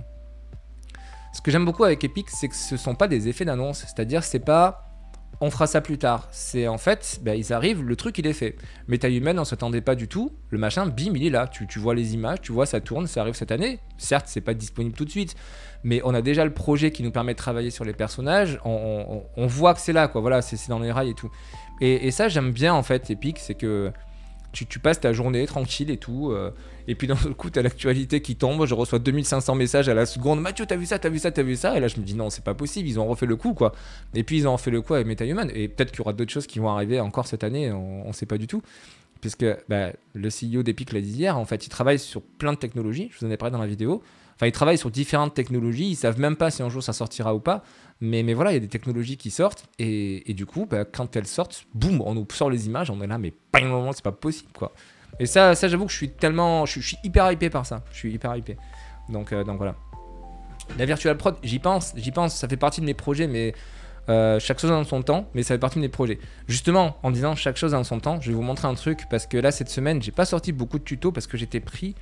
Ce que j'aime beaucoup avec Epic, c'est que ce sont pas des effets d'annonce. C'est-à-dire, c'est pas... on fera ça plus tard. C'est en fait, ils arrivent, le truc il est fait. MetaHuman, on s'attendait pas du tout. Le machin, bim, il est là. Tu vois les images, tu vois, ça tourne, ça arrive cette année. Certes, c'est pas disponible tout de suite, mais on a déjà le projet qui nous permet de travailler sur les personnages. On voit que c'est là, quoi. Voilà, c'est dans les rails et tout. Et ça, j'aime bien en fait, Epic, c'est que tu passes ta journée tranquille et tout. Et puis d'un coup, t'as l'actualité qui tombe. Je reçois 2500 messages à la seconde. Mathieu, t'as vu ça, t'as vu ça, t'as vu ça. Et là, je me dis non, c'est pas possible. Ils ont refait le coup, quoi. Et puis, ils ont refait le coup avec MetaHuman. Et peut-être qu'il y aura d'autres choses qui vont arriver encore cette année. On sait pas du tout. Puisque le CEO d'Epic l'a dit hier. En fait, il travaille sur plein de technologies. Je vous en ai parlé dans la vidéo. Enfin, ils travaillent sur différentes technologies. Ils savent même pas si un jour ça sortira ou pas. Mais voilà, il y a des technologies qui sortent. Et du coup, quand elles sortent, boum, on nous sort les images. On est là, mais pas un moment, c'est pas possible, quoi. Et ça j'avoue que je suis hyper hypé par ça. Je suis hyper hypé. Donc voilà. La Virtual Prod, j'y pense. Ça fait partie de mes projets, mais chaque chose en son temps. Mais ça fait partie de mes projets. Justement, en disant chaque chose en son temps, je vais vous montrer un truc. Parce que là, cette semaine, j'ai pas sorti beaucoup de tutos parce que j'étais pris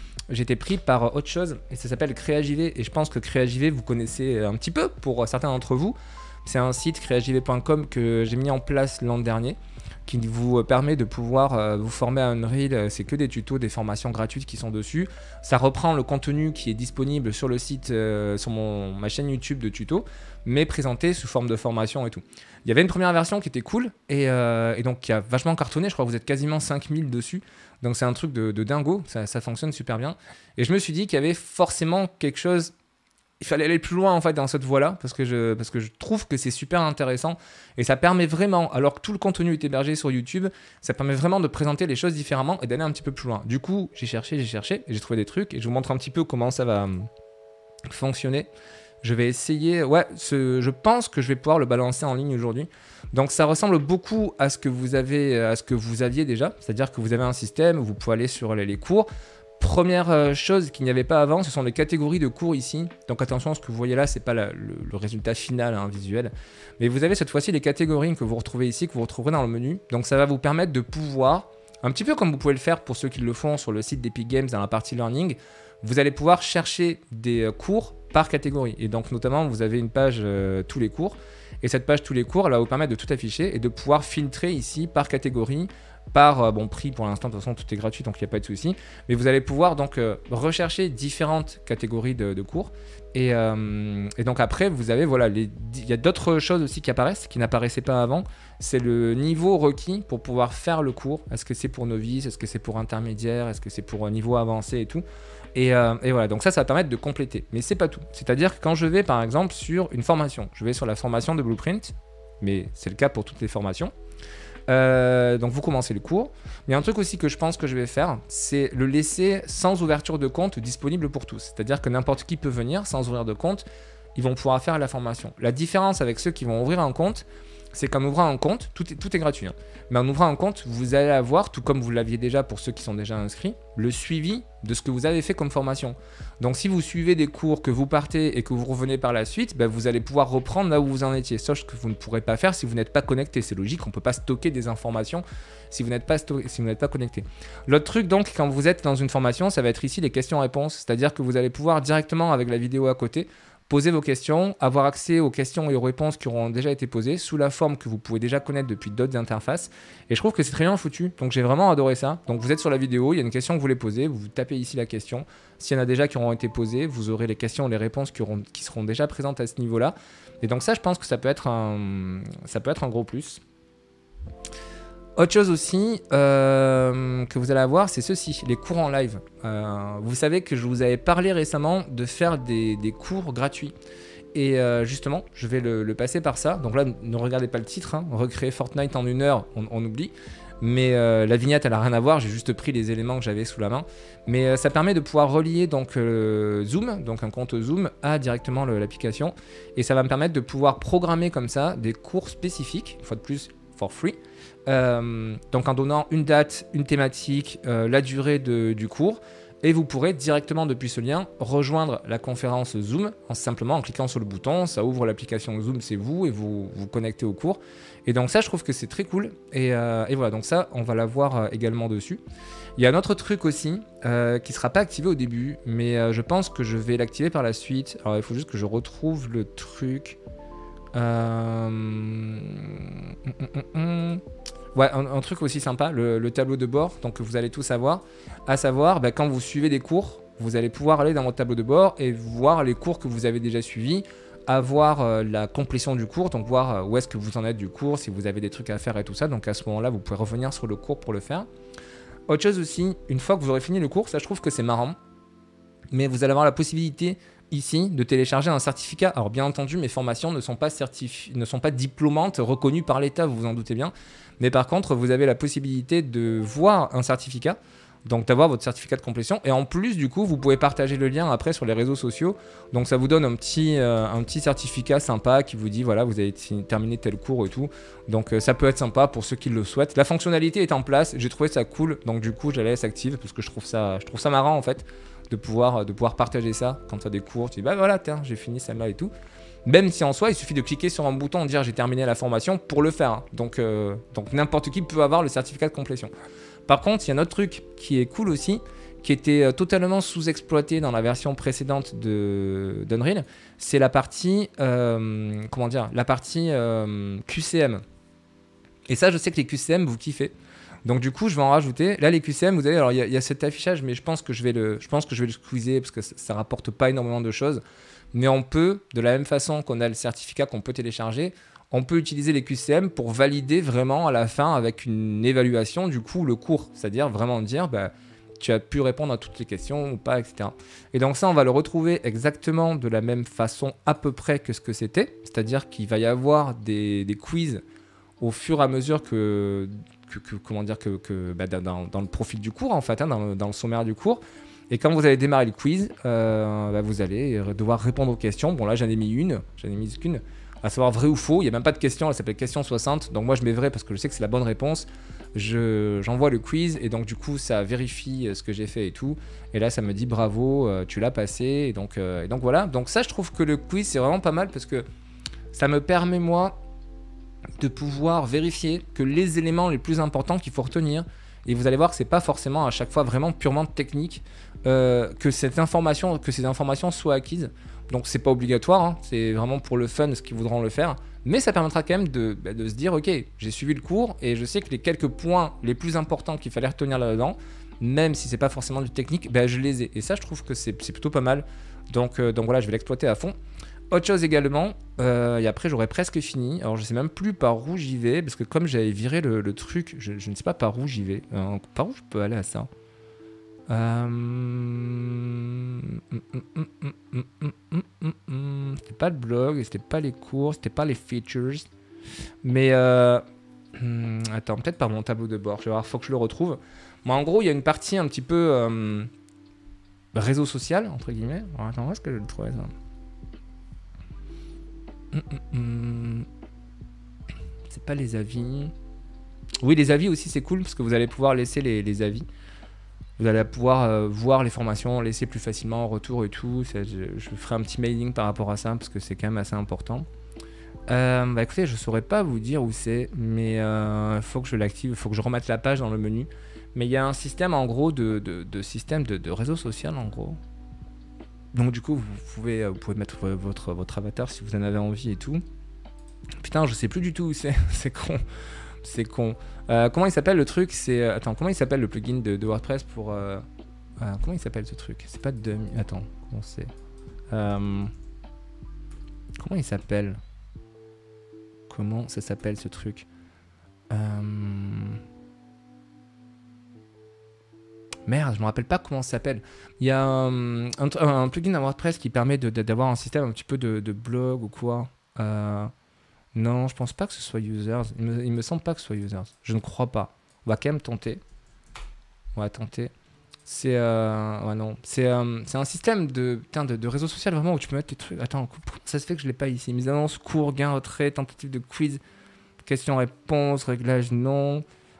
par autre chose. Et ça s'appelle CréaJV. Et je pense que CréaJV, vous connaissez un petit peu pour certains d'entre vous. C'est un site créajv.com que j'ai mis en place l'an dernier, qui vous permet de pouvoir vous former à Unreal. C'est que des tutos, des formations gratuites qui sont dessus. Ça reprend le contenu qui est disponible sur le site, sur ma chaîne YouTube de tutos, mais présenté sous forme de formation et tout. Il y avait une première version qui était cool et donc qui a vachement cartonné. Je crois que vous êtes quasiment 5000 dessus. Donc c'est un truc de dingo, ça fonctionne super bien. Et je me suis dit qu'il y avait forcément quelque chose... Il fallait aller plus loin en fait dans cette voie-là parce que je trouve que c'est super intéressant et ça permet vraiment, alors que tout le contenu est hébergé sur YouTube, ça permet vraiment de présenter les choses différemment et d'aller un petit peu plus loin. Du coup, j'ai cherché et j'ai trouvé des trucs et je vous montre un petit peu comment ça va fonctionner. Je vais essayer, je pense que je vais pouvoir le balancer en ligne aujourd'hui. Donc ça ressemble beaucoup à ce que vous aviez déjà, c'est-à-dire que vous avez un système où vous pouvez aller sur les cours. Première chose qu'il n'y avait pas avant, ce sont les catégories de cours ici. Donc attention, ce que vous voyez là, c'est pas le résultat final visuel. Mais vous avez cette fois-ci les catégories que vous retrouvez ici, que vous retrouverez dans le menu. Donc ça va vous permettre de pouvoir, un petit peu comme vous pouvez le faire pour ceux qui le font sur le site d'Epic Games dans la partie Learning, vous allez pouvoir chercher des cours par catégorie. Et donc notamment, vous avez une page tous les cours. Et cette page tous les cours, elle va vous permettre de tout afficher et de pouvoir filtrer ici par catégorie, par prix pour l'instant, de toute façon tout est gratuit donc il n'y a pas de souci, mais vous allez pouvoir donc rechercher différentes catégories de cours et donc après vous avez il y a d'autres choses aussi qui apparaissent, qui n'apparaissaient pas avant. C'est le niveau requis pour pouvoir faire le cours. Est-ce que c'est pour novice, est-ce que c'est pour intermédiaire, est-ce que c'est pour niveau avancé et tout. Et voilà, donc ça va permettre de compléter, mais c'est pas tout. C'est-à-dire que quand je vais par exemple sur une formation, je vais sur la formation de Blueprint, mais c'est le cas pour toutes les formations. Donc vous commencez le cours. Mais un truc aussi que je pense que je vais faire, c'est le laisser sans ouverture de compte disponible pour tous. C'est-à-dire que n'importe qui peut venir sans ouvrir de compte, ils vont pouvoir faire la formation. La différence avec ceux qui vont ouvrir un compte, c'est qu'en ouvrant un compte, tout est gratuit. Mais en ouvrant un compte, vous allez avoir, tout comme vous l'aviez déjà pour ceux qui sont déjà inscrits, le suivi de ce que vous avez fait comme formation. Donc si vous suivez des cours, que vous partez et que vous revenez par la suite, vous allez pouvoir reprendre là où vous en étiez. Sauf que vous ne pourrez pas faire si vous n'êtes pas connecté. C'est logique, on ne peut pas stocker des informations si vous n'êtes pas connecté. L'autre truc donc, quand vous êtes dans une formation, ça va être ici les questions-réponses. C'est-à-dire que vous allez pouvoir directement avec la vidéo à côté, poser vos questions, avoir accès aux questions et aux réponses qui auront déjà été posées sous la forme que vous pouvez déjà connaître depuis d'autres interfaces. Et je trouve que c'est très bien foutu. Donc j'ai vraiment adoré ça. Donc vous êtes sur la vidéo, il y a une question que vous voulez poser, vous tapez ici la question. S'il y en a déjà qui auront été posées, vous aurez les questions et les réponses qui seront déjà présentes à ce niveau-là. Et donc ça, je pense que ça peut être un gros plus. Autre chose aussi que vous allez avoir, c'est ceci, les cours en live. Vous savez que je vous avais parlé récemment de faire des cours gratuits. Et justement, je vais le passer par ça. Donc là, ne regardez pas le titre, hein. Recréer Fortnite en 1 heure, on oublie. Mais la vignette, elle n'a rien à voir, j'ai juste pris les éléments que j'avais sous la main. Mais ça permet de pouvoir relier donc, Zoom, donc un compte Zoom, à directement l'application. Et ça va me permettre de pouvoir programmer comme ça des cours spécifiques, une fois de plus, for free. Donc en donnant une date, une thématique, la durée du cours. Et vous pourrez directement depuis ce lien rejoindre la conférence Zoom simplement en cliquant sur le bouton. Ça ouvre l'application Zoom, c'est vous, et vous vous connectez au cours. Et donc ça, je trouve que c'est très cool. Et voilà, donc ça, on va l'avoir également dessus. Il y a un autre truc aussi qui ne sera pas activé au début, mais je pense que je vais l'activer par la suite. Alors il faut juste que je retrouve le truc. Ouais, un truc aussi sympa, le tableau de bord, donc vous allez tout savoir, à savoir quand vous suivez des cours, vous allez pouvoir aller dans votre tableau de bord et voir les cours que vous avez déjà suivis, avoir la complétion du cours, donc voir où est-ce que vous en êtes du cours, si vous avez des trucs à faire et tout ça, donc à ce moment-là, vous pouvez revenir sur le cours pour le faire. Autre chose aussi, une fois que vous aurez fini le cours, ça je trouve que c'est marrant, mais vous allez avoir la possibilité ici de télécharger un certificat. Alors bien entendu, mes formations ne sont pas diplômantes, reconnues par l'État, vous vous en doutez bien. Mais par contre, vous avez la possibilité de voir un certificat, donc d'avoir votre certificat de complétion. Et en plus, du coup, vous pouvez partager le lien après sur les réseaux sociaux. Donc ça vous donne un petit certificat sympa qui vous dit, voilà, vous avez terminé tel cours et tout. Donc ça peut être sympa pour ceux qui le souhaitent. La fonctionnalité est en place, j'ai trouvé ça cool. Donc du coup, je la laisse active parce que je trouve ça marrant en fait. De pouvoir partager ça quand tu as des cours, tu dis bah voilà, tiens, j'ai fini celle-là et tout. Même si en soi, il suffit de cliquer sur un bouton et dire j'ai terminé la formation pour le faire. Hein. Donc n'importe qui peut avoir le certificat de complétion. Par contre, il y a un autre truc qui est cool aussi, qui était totalement sous-exploité dans la version précédente d'Unreal, c'est la partie, QCM. Et ça, je sais que les QCM, vous kiffez. Donc du coup, je vais en rajouter. Là, les QCM, vous avez, alors il y a cet affichage, mais je pense que je vais le squeezer parce que ça rapporte pas énormément de choses. Mais on peut, de la même façon qu'on a le certificat qu'on peut télécharger, on peut utiliser les QCM pour valider vraiment à la fin avec une évaluation du coup le cours. C'est-à-dire vraiment dire, tu as pu répondre à toutes les questions ou pas, etc. Et donc ça, on va le retrouver exactement de la même façon à peu près que ce que c'était. C'est-à-dire qu'il va y avoir des quiz au fur et à mesure dans le profil du cours en fait, hein, dans le sommaire du cours. Et quand vous allez démarrer le quiz, vous allez devoir répondre aux questions. Bon là j'en ai mis qu'une, à savoir vrai ou faux. Il n'y a même pas de question, elle s'appelle question 60. Donc moi je mets vrai parce que je sais que c'est la bonne réponse. J'envoie le quiz et donc du coup ça vérifie ce que j'ai fait et tout. Et là ça me dit bravo, tu l'as passé. Et donc voilà. Donc ça je trouve que le quiz c'est vraiment pas mal parce que ça me permet moi de pouvoir vérifier que les éléments les plus importants qu'il faut retenir, et vous allez voir que c'est pas forcément à chaque fois vraiment purement technique, que ces informations soient acquises. Donc c'est pas obligatoire, hein, c'est vraiment pour le fun ce qu'ils voudront le faire, mais ça permettra quand même de se dire ok, j'ai suivi le cours et je sais que les quelques points les plus importants qu'il fallait retenir là-dedans, même si c'est pas forcément du technique, je les ai. Et ça je trouve que c'est plutôt pas mal. Donc voilà, je vais l'exploiter à fond. Autre chose également, et après j'aurais presque fini, alors je sais même plus par où j'y vais, parce que comme j'avais viré le truc, je ne sais pas par où j'y vais, par où je peux aller à ça. C'était pas le blog, c'était pas les cours, c'était pas les features, mais attends, peut-être par mon tableau de bord, je vais voir, faut que je le retrouve. Moi en gros il y a une partie un petit peu réseau social, entre guillemets. Alors, attends, où est-ce que je le trouvais ça? C'est pas les avis. Oui, les avis aussi c'est cool parce que vous allez pouvoir laisser les avis. Vous allez pouvoir voir les formations, laisser plus facilement en retour et tout. Je ferai un petit mailing par rapport à ça parce que c'est quand même assez important. Écoutez, je saurais pas vous dire où c'est, mais faut que je l'active, il faut que je remette la page dans le menu. Mais il y a un système en gros de système de réseau social en gros. Donc du coup, vous pouvez mettre votre avatar si vous en avez envie et tout. Putain, je sais plus du tout où c'est. C'est con. C'est con. Comment il s'appelle le truc? Attends, comment il s'appelle le plugin de WordPress pour... comment il s'appelle ce truc? C'est pas demi... Attends, comment c'est comment il s'appelle? Comment ça s'appelle ce truc? Merde, je me rappelle pas comment ça s'appelle. Il y a un plugin à WordPress qui permet d'avoir un système un petit peu de blog ou quoi. Non, je pense pas que ce soit users. Il me semble pas que ce soit users. Je ne crois pas. On va quand même tenter. On va tenter. C'est ouais, non. C'est un système de réseau social vraiment où tu peux mettre tes trucs. Attends, ça se fait que je l'ai pas ici. Mise annonce, cours, gain, retrait, tentative de quiz, question-réponse, réglage, non.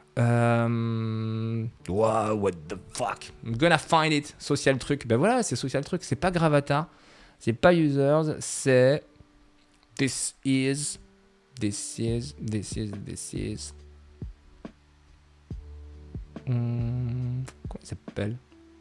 Wow, what the fuck? I'm gonna find it. Social truc. Ben voilà, c'est social truc. C'est pas Gravatar. C'est pas users. C'est this is. Comment il s'appelle?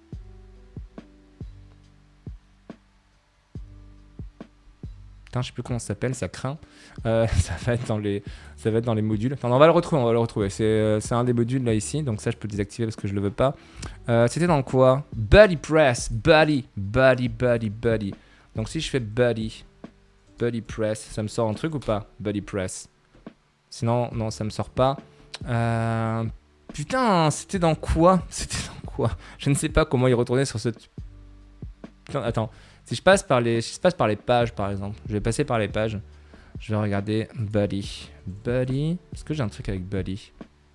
Putain, je sais plus comment ça s'appelle, ça craint. Ça va être dans les modules. Enfin, on va le retrouver. C'est un des modules là ici, donc ça je peux le désactiver parce que je le veux pas. C'était dans quoi? Buddy Press, Buddy. Donc si je fais Buddy Press, ça me sort un truc ou pas? Buddy Press. Sinon, non, ça me sort pas. Putain, c'était dans quoi? Je ne sais pas comment y retourner sur ce... Putain, attends. Si je passe par les pages, par exemple. Je vais passer par les pages. Je vais regarder Buddy. Est-ce que j'ai un truc avec Buddy?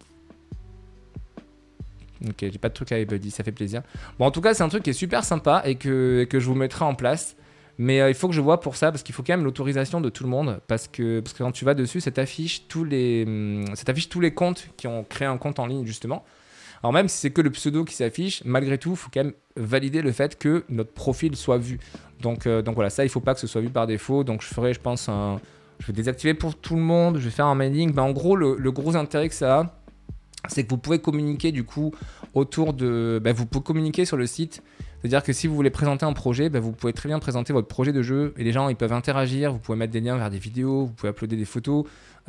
Ok, j'ai pas de truc avec Buddy, ça fait plaisir. Bon, en tout cas, c'est un truc qui est super sympa et que je vous mettrai en place. Mais il faut que je vois pour ça, parce qu'il faut quand même l'autorisation de tout le monde. Parce que quand tu vas dessus, ça t'affiche tous les comptes qui ont créé un compte en ligne, justement. Alors même si c'est que le pseudo qui s'affiche, malgré tout, il faut quand même valider le fait que notre profil soit vu. Donc voilà, ça, il ne faut pas que ce soit vu par défaut. Donc je ferai, je pense, je vais désactiver pour tout le monde. Je vais faire un mailing. Mais en gros, le gros intérêt que ça a, c'est que vous pouvez communiquer du coup autour de... vous pouvez communiquer sur le site. C'est-à-dire que si vous voulez présenter un projet, vous pouvez très bien présenter votre projet de jeu et les gens ils peuvent interagir, vous pouvez mettre des liens vers des vidéos, vous pouvez uploader des photos.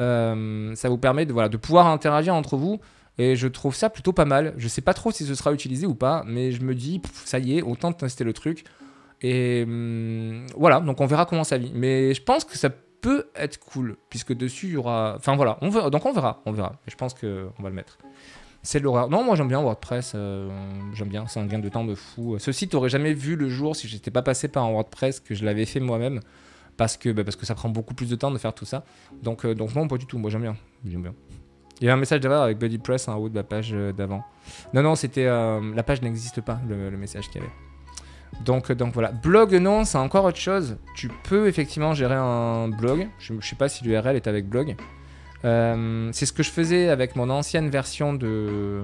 Ça vous permet de pouvoir interagir entre vous et je trouve ça plutôt pas mal. Je sais pas trop si ce sera utilisé ou pas, mais je me dis, ça y est, autant tester le truc. Et voilà, donc on verra comment ça vit. Mais je pense que ça peut être cool, puisque dessus il y aura... Enfin voilà, on verra. Et je pense qu'on va le mettre. C'est de l'horreur. Non, moi j'aime bien WordPress, j'aime bien, c'est un gain de temps de fou. Ce site aurait jamais vu le jour si j'étais pas passé par un WordPress, que je l'avais fait moi-même, parce que ça prend beaucoup plus de temps de faire tout ça. Donc non, pas du tout, moi j'aime bien. Il y a un message d'erreur avec BuddyPress en haut de la page d'avant. Non, c'était... la page n'existe pas, le message qu'il y avait. Donc voilà. Blog, non, c'est encore autre chose. Tu peux effectivement gérer un blog. Je sais pas si l'URL est avec blog. C'est ce que je faisais avec mon ancienne version de...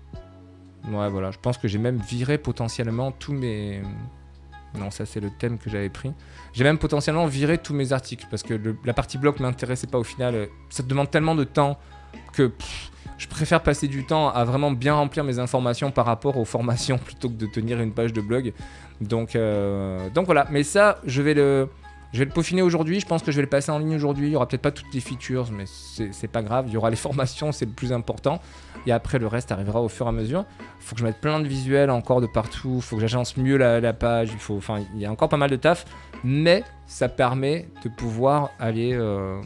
Ouais, voilà. Je pense que j'ai même viré potentiellement tous mes... Non, ça c'est le thème que j'avais pris. J'ai même potentiellement viré tous mes articles parce que la partie blog m'intéressait pas au final. Ça te demande tellement de temps que je préfère passer du temps à vraiment bien remplir mes informations par rapport aux formations plutôt que de tenir une page de blog. Donc voilà. Mais ça, je vais le peaufiner aujourd'hui. Je pense que je vais le passer en ligne aujourd'hui. Il n'y aura peut-être pas toutes les features, mais c'est pas grave. Il y aura les formations, c'est le plus important. Et après, le reste arrivera au fur et à mesure. Il faut que je mette plein de visuels encore de partout. Il faut que j'agence mieux la page. Il y a encore pas mal de taf. Mais ça permet de pouvoir aller au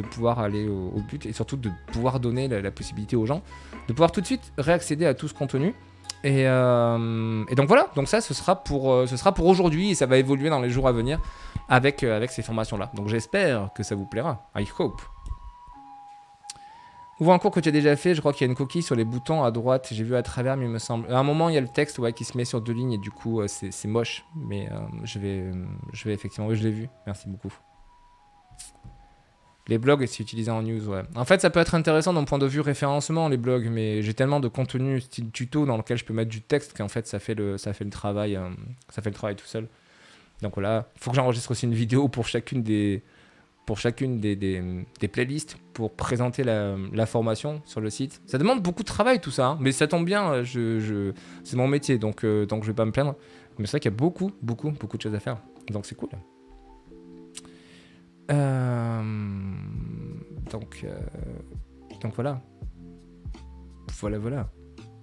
but et surtout de pouvoir donner la possibilité aux gens de pouvoir tout de suite réaccéder à tout ce contenu. Et donc voilà, donc ça ce sera pour aujourd'hui et ça va évoluer dans les jours à venir avec ces formations-là. Donc j'espère que ça vous plaira. I hope. Ouvre un cours que tu as déjà fait, je crois qu'il y a une coquille sur les boutons à droite, j'ai vu à travers, mais il me semble... À un moment, il y a le texte qui se met sur 2 lignes et du coup, c'est moche. Mais je vais effectivement... Oui, je l'ai vu. Merci beaucoup. Les blogs, c'est utilisé en news, ouais. En fait, ça peut être intéressant d'un point de vue référencement, les blogs, mais j'ai tellement de contenu style tuto dans lequel je peux mettre du texte qu'en fait, ça fait le travail tout seul. Donc voilà, il faut que j'enregistre aussi une vidéo pour chacune des playlists pour présenter la formation sur le site. Ça demande beaucoup de travail tout ça, hein, mais ça tombe bien, c'est mon métier, donc je vais pas me plaindre. Mais c'est vrai qu'il y a beaucoup de choses à faire. Donc c'est cool. Donc voilà. Voilà.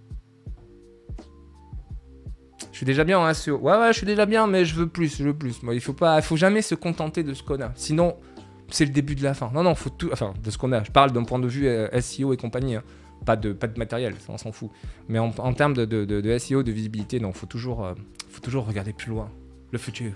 Je suis déjà bien en SEO. Ouais, je suis déjà bien, mais je veux plus. Moi, il faut jamais se contenter de ce qu'on a. Sinon, c'est le début de la fin. Non, faut tout. Enfin, de ce qu'on a. Je parle d'un point de vue SEO et compagnie. Hein. Pas de matériel, ça on s'en fout. Mais en termes de SEO, de visibilité, non, faut toujours regarder plus loin. Le futur.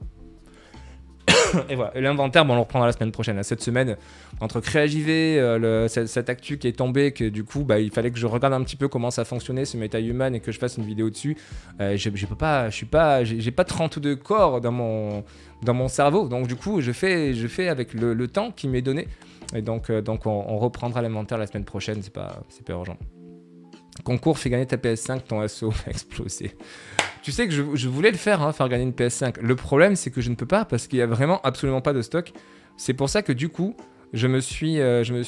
Et voilà. Et l'inventaire, on le reprendra la semaine prochaine. Cette semaine, entre Créagivé, cette actu qui est tombée, que du coup, il fallait que je regarde un petit peu comment ça fonctionnait ce MetaHuman et que je fasse une vidéo dessus. J'ai pas 32 corps dans mon cerveau. Donc du coup, je fais avec le temps qui m'est donné. Et donc on reprendra l'inventaire la semaine prochaine. C'est pas urgent. Concours, fais gagner ta PS5, ton SEO va exploser. Tu sais que je voulais le faire, faire gagner une PS5. Le problème, c'est que je ne peux pas parce qu'il n'y a vraiment absolument pas de stock. C'est pour ça que du coup, je me suis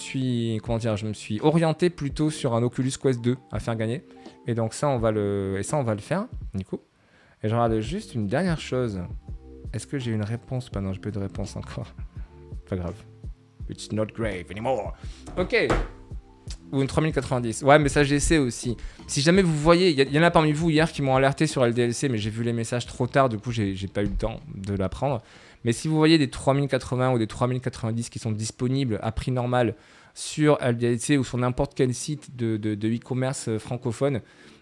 orienté plutôt sur un Oculus Quest 2 à faire gagner. Et donc ça, on va le faire, du coup. Et je regarde juste une dernière chose. Est-ce que j'ai une réponse? Non, j'ai pas de réponse encore. Pas grave. It's not grave anymore. Ok. Ou une 3090. Ouais, mais ça, j'essaie aussi. Si jamais vous voyez, il y en a parmi vous hier qui m'ont alerté sur LDLC, mais j'ai vu les messages trop tard, du coup, j'ai pas eu le temps de l'apprendre. Mais si vous voyez des 3080 ou des 3090 qui sont disponibles à prix normal sur LDLC ou sur n'importe quel site de e-commerce francophone,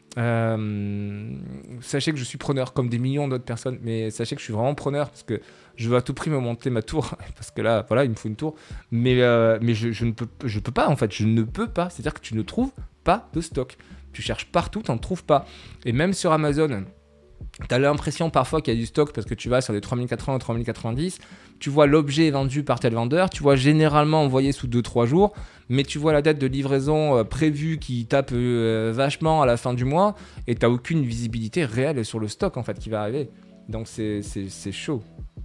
sachez que je suis preneur, comme des millions d'autres personnes, mais sachez que je suis vraiment preneur parce que je veux à tout prix me monter ma tour, parce que là, voilà, il me faut une tour, mais je ne peux pas, en fait, je ne peux pas, c'est-à-dire que tu ne trouves pas de stock, tu cherches partout, tu n'en trouves pas, et même sur Amazon, tu as l'impression parfois qu'il y a du stock parce que tu vas sur des 3080 ou 3090, tu vois l'objet vendu par tel vendeur, tu vois généralement envoyé sous 2-3 jours, mais tu vois la date de livraison prévue qui tape vachement à la fin du mois et tu n'as aucune visibilité réelle sur le stock en fait qui va arriver. Donc c'est chaud.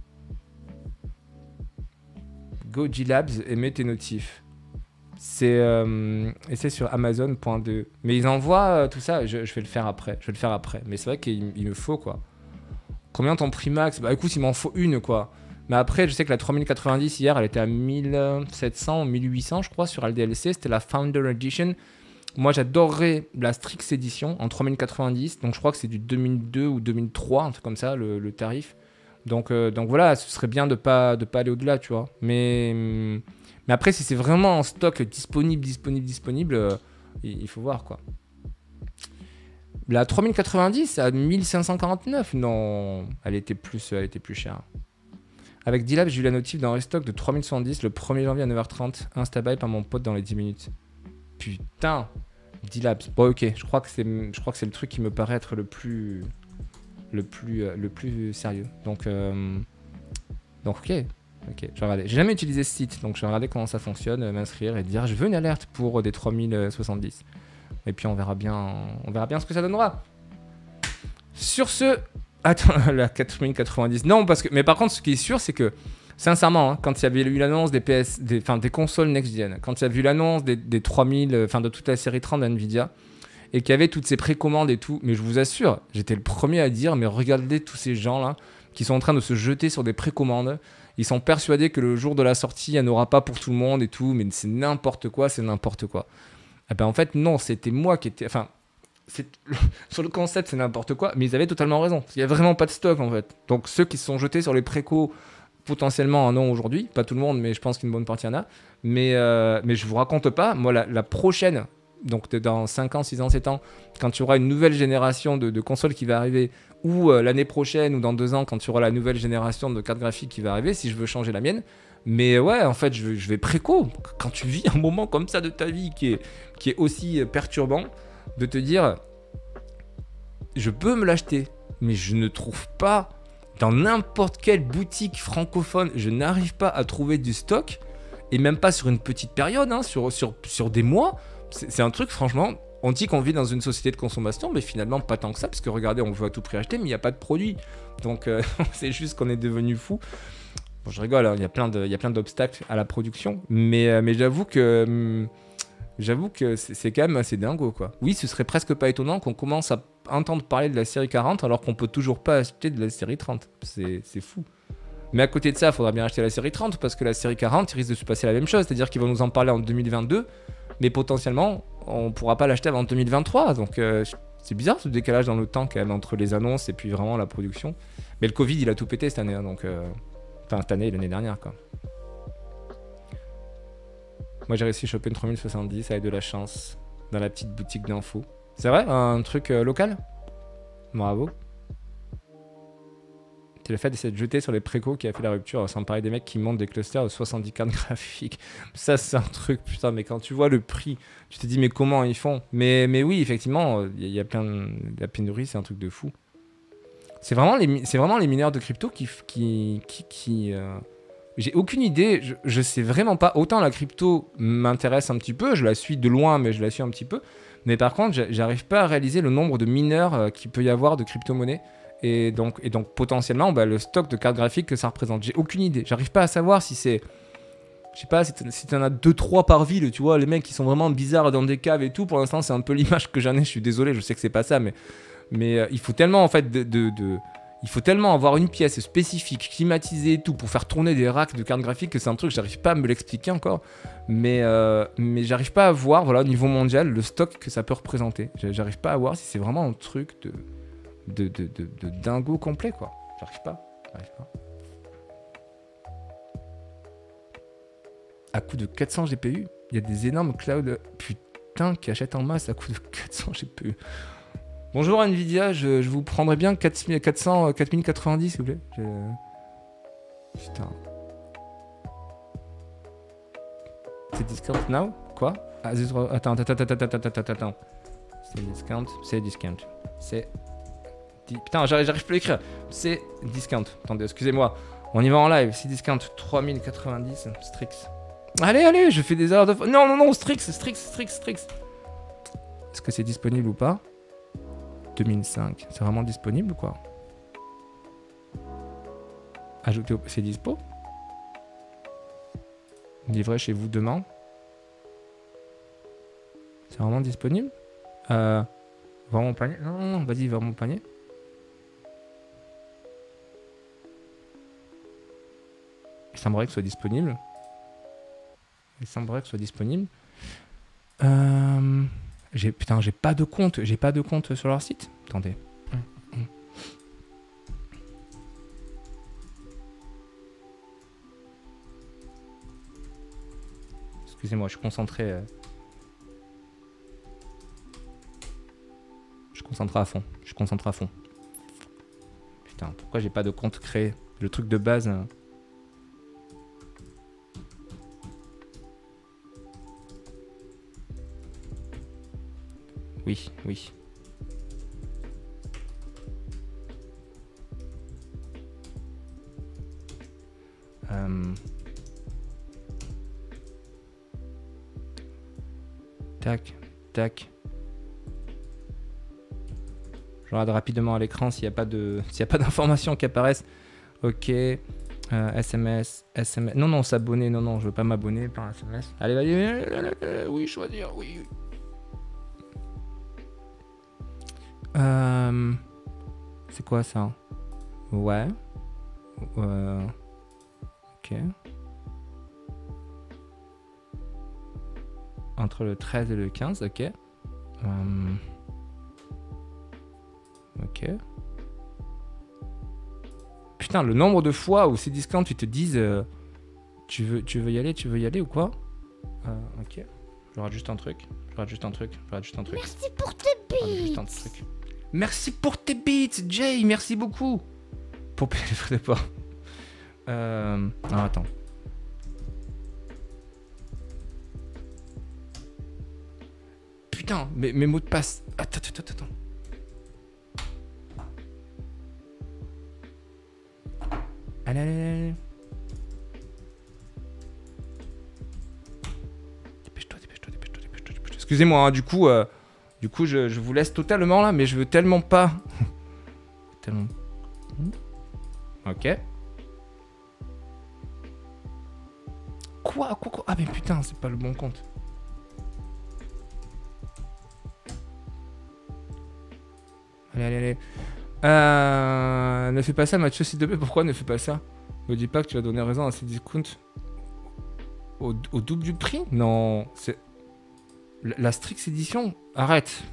Go G-Labs et mets tes notifs. C'est sur Amazon.de. Mais ils envoient tout ça, je vais le faire après. Mais c'est vrai qu'il me faut quoi. Combien ton prix max? Bah écoute, il m'en faut une quoi. Mais après, je sais que la 3090 hier, elle était à 1700, 1800 je crois sur LDLC. C'était la Founder Edition. Moi, j'adorerais la Strix Edition en 3090. Donc je crois que c'est du 2002 ou 2003, un truc comme ça, le tarif. Donc voilà, ce serait bien de pas aller au-delà, tu vois. Mais après, si c'est vraiment en stock disponible, il faut voir quoi. La 3090 à 1549, non, elle était plus chère. Avec D-Lab, j'ai eu la notif d'un restock de 3070 le 1er janvier à 9h30, Instabuy par mon pote dans les 10 minutes. Putain, D-Lab. Bon, ok, je crois que c'est le truc qui me paraît être le plus sérieux. Donc ok, je vais regarder. J'ai jamais utilisé ce site, donc je vais regarder comment ça fonctionne, m'inscrire et dire je veux une alerte pour des 3070. Et puis on verra bien ce que ça donnera. Sur ce, attends, la 4090. Non, mais par contre, ce qui est sûr, c'est que sincèrement, quand il y avait eu l'annonce des consoles next-gen, quand il y a vu l'annonce des 3000, de toute la série 30 d'NVIDIA, et qu'il y avait toutes ces précommandes et tout, mais je vous assure, j'étais le premier à dire, mais regardez tous ces gens-là qui sont en train de se jeter sur des précommandes. Ils sont persuadés que le jour de la sortie, il n'y en aura pas pour tout le monde et tout, mais c'est n'importe quoi. Eh ben en fait, non, c'était moi qui étais... sur le concept, c'est n'importe quoi, mais ils avaient totalement raison. Il n'y a vraiment pas de stock, en fait. Donc, ceux qui se sont jetés sur les précos, potentiellement un an aujourd'hui, pas tout le monde, mais je pense qu'une bonne partie en a. Mais je vous raconte pas, moi, la prochaine, donc dans 5 ans, 6 ans, 7 ans, quand tu auras une nouvelle génération de consoles qui va arriver, ou l'année prochaine, ou dans 2 ans, quand tu auras la nouvelle génération de cartes graphiques qui va arriver, si je veux changer la mienne. Mais ouais, en fait, je vais préco. Quand tu vis un moment comme ça de ta vie qui est aussi perturbant, de te dire, je peux me l'acheter, mais je ne trouve pas dans n'importe quelle boutique francophone, je n'arrive pas à trouver du stock, et même pas sur une petite période, sur des mois. C'est un truc, franchement, on dit qu'on vit dans une société de consommation, mais finalement pas tant que ça, parce que regardez, on veut à tout prix acheter, mais il n'y a pas de produit. Donc c'est juste qu'on est devenu fou. Bon, je rigole, hein, il y a plein d'obstacles à la production, mais j'avoue que c'est quand même assez dingo, quoi. Oui, ce serait presque pas étonnant qu'on commence à entendre parler de la série 40 alors qu'on peut toujours pas acheter de la série 30. C'est fou. Mais à côté de ça, il faudra bien acheter la série 30 parce que la série 40, il risque de se passer la même chose. C'est-à-dire qu'ils vont nous en parler en 2022, mais potentiellement, on ne pourra pas l'acheter avant 2023. Donc c'est bizarre ce décalage dans le temps quand même entre les annonces et puis vraiment la production. Mais le Covid, il a tout pété cette année. Hein, donc, enfin, cette année et l'année dernière, quoi. Moi, j'ai réussi à choper une 3070 avec de la chance dans la petite boutique d'infos. C'est vrai, un truc local? Bravo. C'est le fait d'essayer de jeter sur les précos qui a fait la rupture. Ça me paraît des mecs qui montent des clusters de 70 cartes graphiques. Ça, c'est un truc, putain, mais quand tu vois le prix, tu te dis, mais comment ils font? Mais oui, effectivement, il y a plein de... La pénurie, c'est un truc de fou. C'est vraiment les mineurs de crypto qui j'ai aucune idée, je sais vraiment pas. Autant la crypto m'intéresse un petit peu, je la suis de loin, mais je la suis un petit peu. Mais par contre, j'arrive pas à réaliser le nombre de mineurs qu'il peut y avoir de crypto-monnaies. Et donc potentiellement, le stock de cartes graphiques que ça représente. J'ai aucune idée. J'arrive pas à savoir si c'est... Je sais pas, si t'en as 2-3 par ville, tu vois, les mecs qui sont vraiment bizarres dans des caves et tout. Pour l'instant, c'est un peu l'image que j'en ai. Je suis désolé, je sais que c'est pas ça, mais il faut tellement en fait il faut tellement avoir une pièce spécifique, climatisée et tout, pour faire tourner des racks de cartes graphiques que c'est un truc, j'arrive pas à me l'expliquer encore. Mais j'arrive pas à voir, voilà, au niveau mondial, le stock que ça peut représenter. J'arrive pas à voir si c'est vraiment un truc de dingo complet, quoi. J'arrive pas. À coût de 400 GPU, il y a des énormes clouds, putain, qui achètent en masse à coût de 400 GPU. Bonjour Nvidia, je vous prendrais bien 4090 s'il vous plaît. Putain. C'est discount now? Quoi? Ah, attends. C'est discount. Putain, j'arrive plus à l'écrire. C'est discount. Attendez, excusez-moi. On y va en live. C'est discount 3090 Strix. Allez, je fais des heures de... Non, Strix. Est-ce que c'est disponible ou pas? 2005, c'est vraiment disponible ou quoi? Ajouter au... C'est dispo? Livré chez vous demain? C'est vraiment disponible? Voir mon panier? Non, vas-y, voir mon panier. Il semblerait que ce soit disponible. Putain, j'ai pas de compte sur leur site. Attendez. Excusez-moi, je suis concentré. Je suis concentré à fond. Putain, pourquoi j'ai pas de compte créé? Le truc de base. Oui. Tac. Je regarde rapidement à l'écran s'il n'y a pas d'informations qui apparaissent. Ok. SMS. Non, s'abonner. Non, je veux pas m'abonner par SMS. Allez, oui, choisir, oui. C'est quoi ça? Ouais. Ok. Entre le 13 et le 15, ok. Ok. Putain, le nombre de fois où ces discounts, ils te disent tu veux y aller ou quoi? Ok. Je rate juste un truc. Merci pour tes bits. Merci pour tes bits, Jay, merci beaucoup. Pour payer les frais de port. Attends. Putain, mes mots de passe. Attends. Allez. Dépêche-toi. Excusez-moi, hein, du coup, je vous laisse totalement là, mais je veux tellement pas. Ok. Quoi? Ah mais putain, c'est pas le bon compte. Allez. Ne fais pas ça, Mathieu, s'il te plaît. Pourquoi ne fais pas ça? Me dis pas que tu vas donner raison à ces discounts au double du prix? Non, c'est... La Strix Edition? Arrête.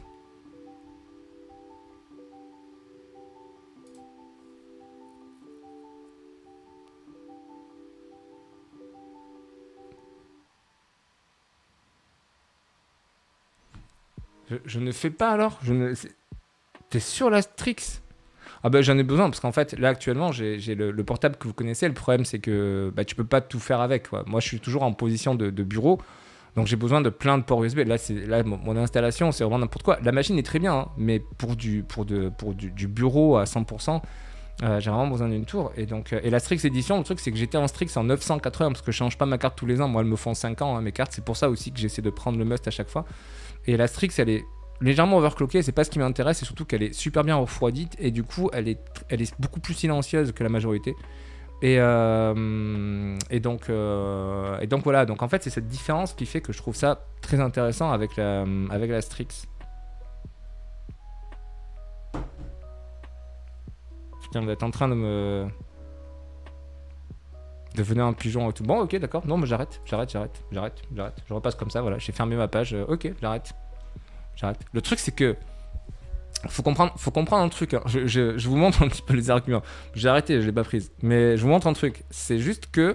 Je ne fais pas alors. T'es sur la Strix? Ah bah j'en ai besoin parce qu'en fait là actuellement j'ai le portable que vous connaissez. Le problème c'est que bah, tu peux pas tout faire avec, quoi. Moi je suis toujours en position de bureau, donc j'ai besoin de plein de ports USB. Là mon installation c'est vraiment n'importe quoi. La machine est très bien, hein, mais pour du bureau à 100%, j'ai vraiment besoin d'une tour. Et donc et la Strix Edition, le truc c'est que j'étais en Strix en 980 parce que je change pas ma carte tous les ans. Moi elles me font 5 ans, hein, mes cartes. C'est pour ça aussi que j'essaie de prendre le must à chaque fois. Et la Strix elle est légèrement overclockée, c'est pas ce qui m'intéresse, c'est surtout qu'elle est super bien refroidie et du coup elle est beaucoup plus silencieuse que la majorité. Et donc voilà, donc en fait c'est cette différence qui fait que je trouve ça très intéressant avec la Strix. Putain, vous êtes en train de me devenir un pigeon et tout. Bon, ok, d'accord. Non, mais j'arrête. Je repasse comme ça, voilà. J'ai fermé ma page. Ok, j'arrête. Le truc, c'est que faut comprendre un truc. Hein. Je vous montre un petit peu les arguments. J'ai arrêté, je l'ai pas prise. Mais je vous montre un truc. C'est juste que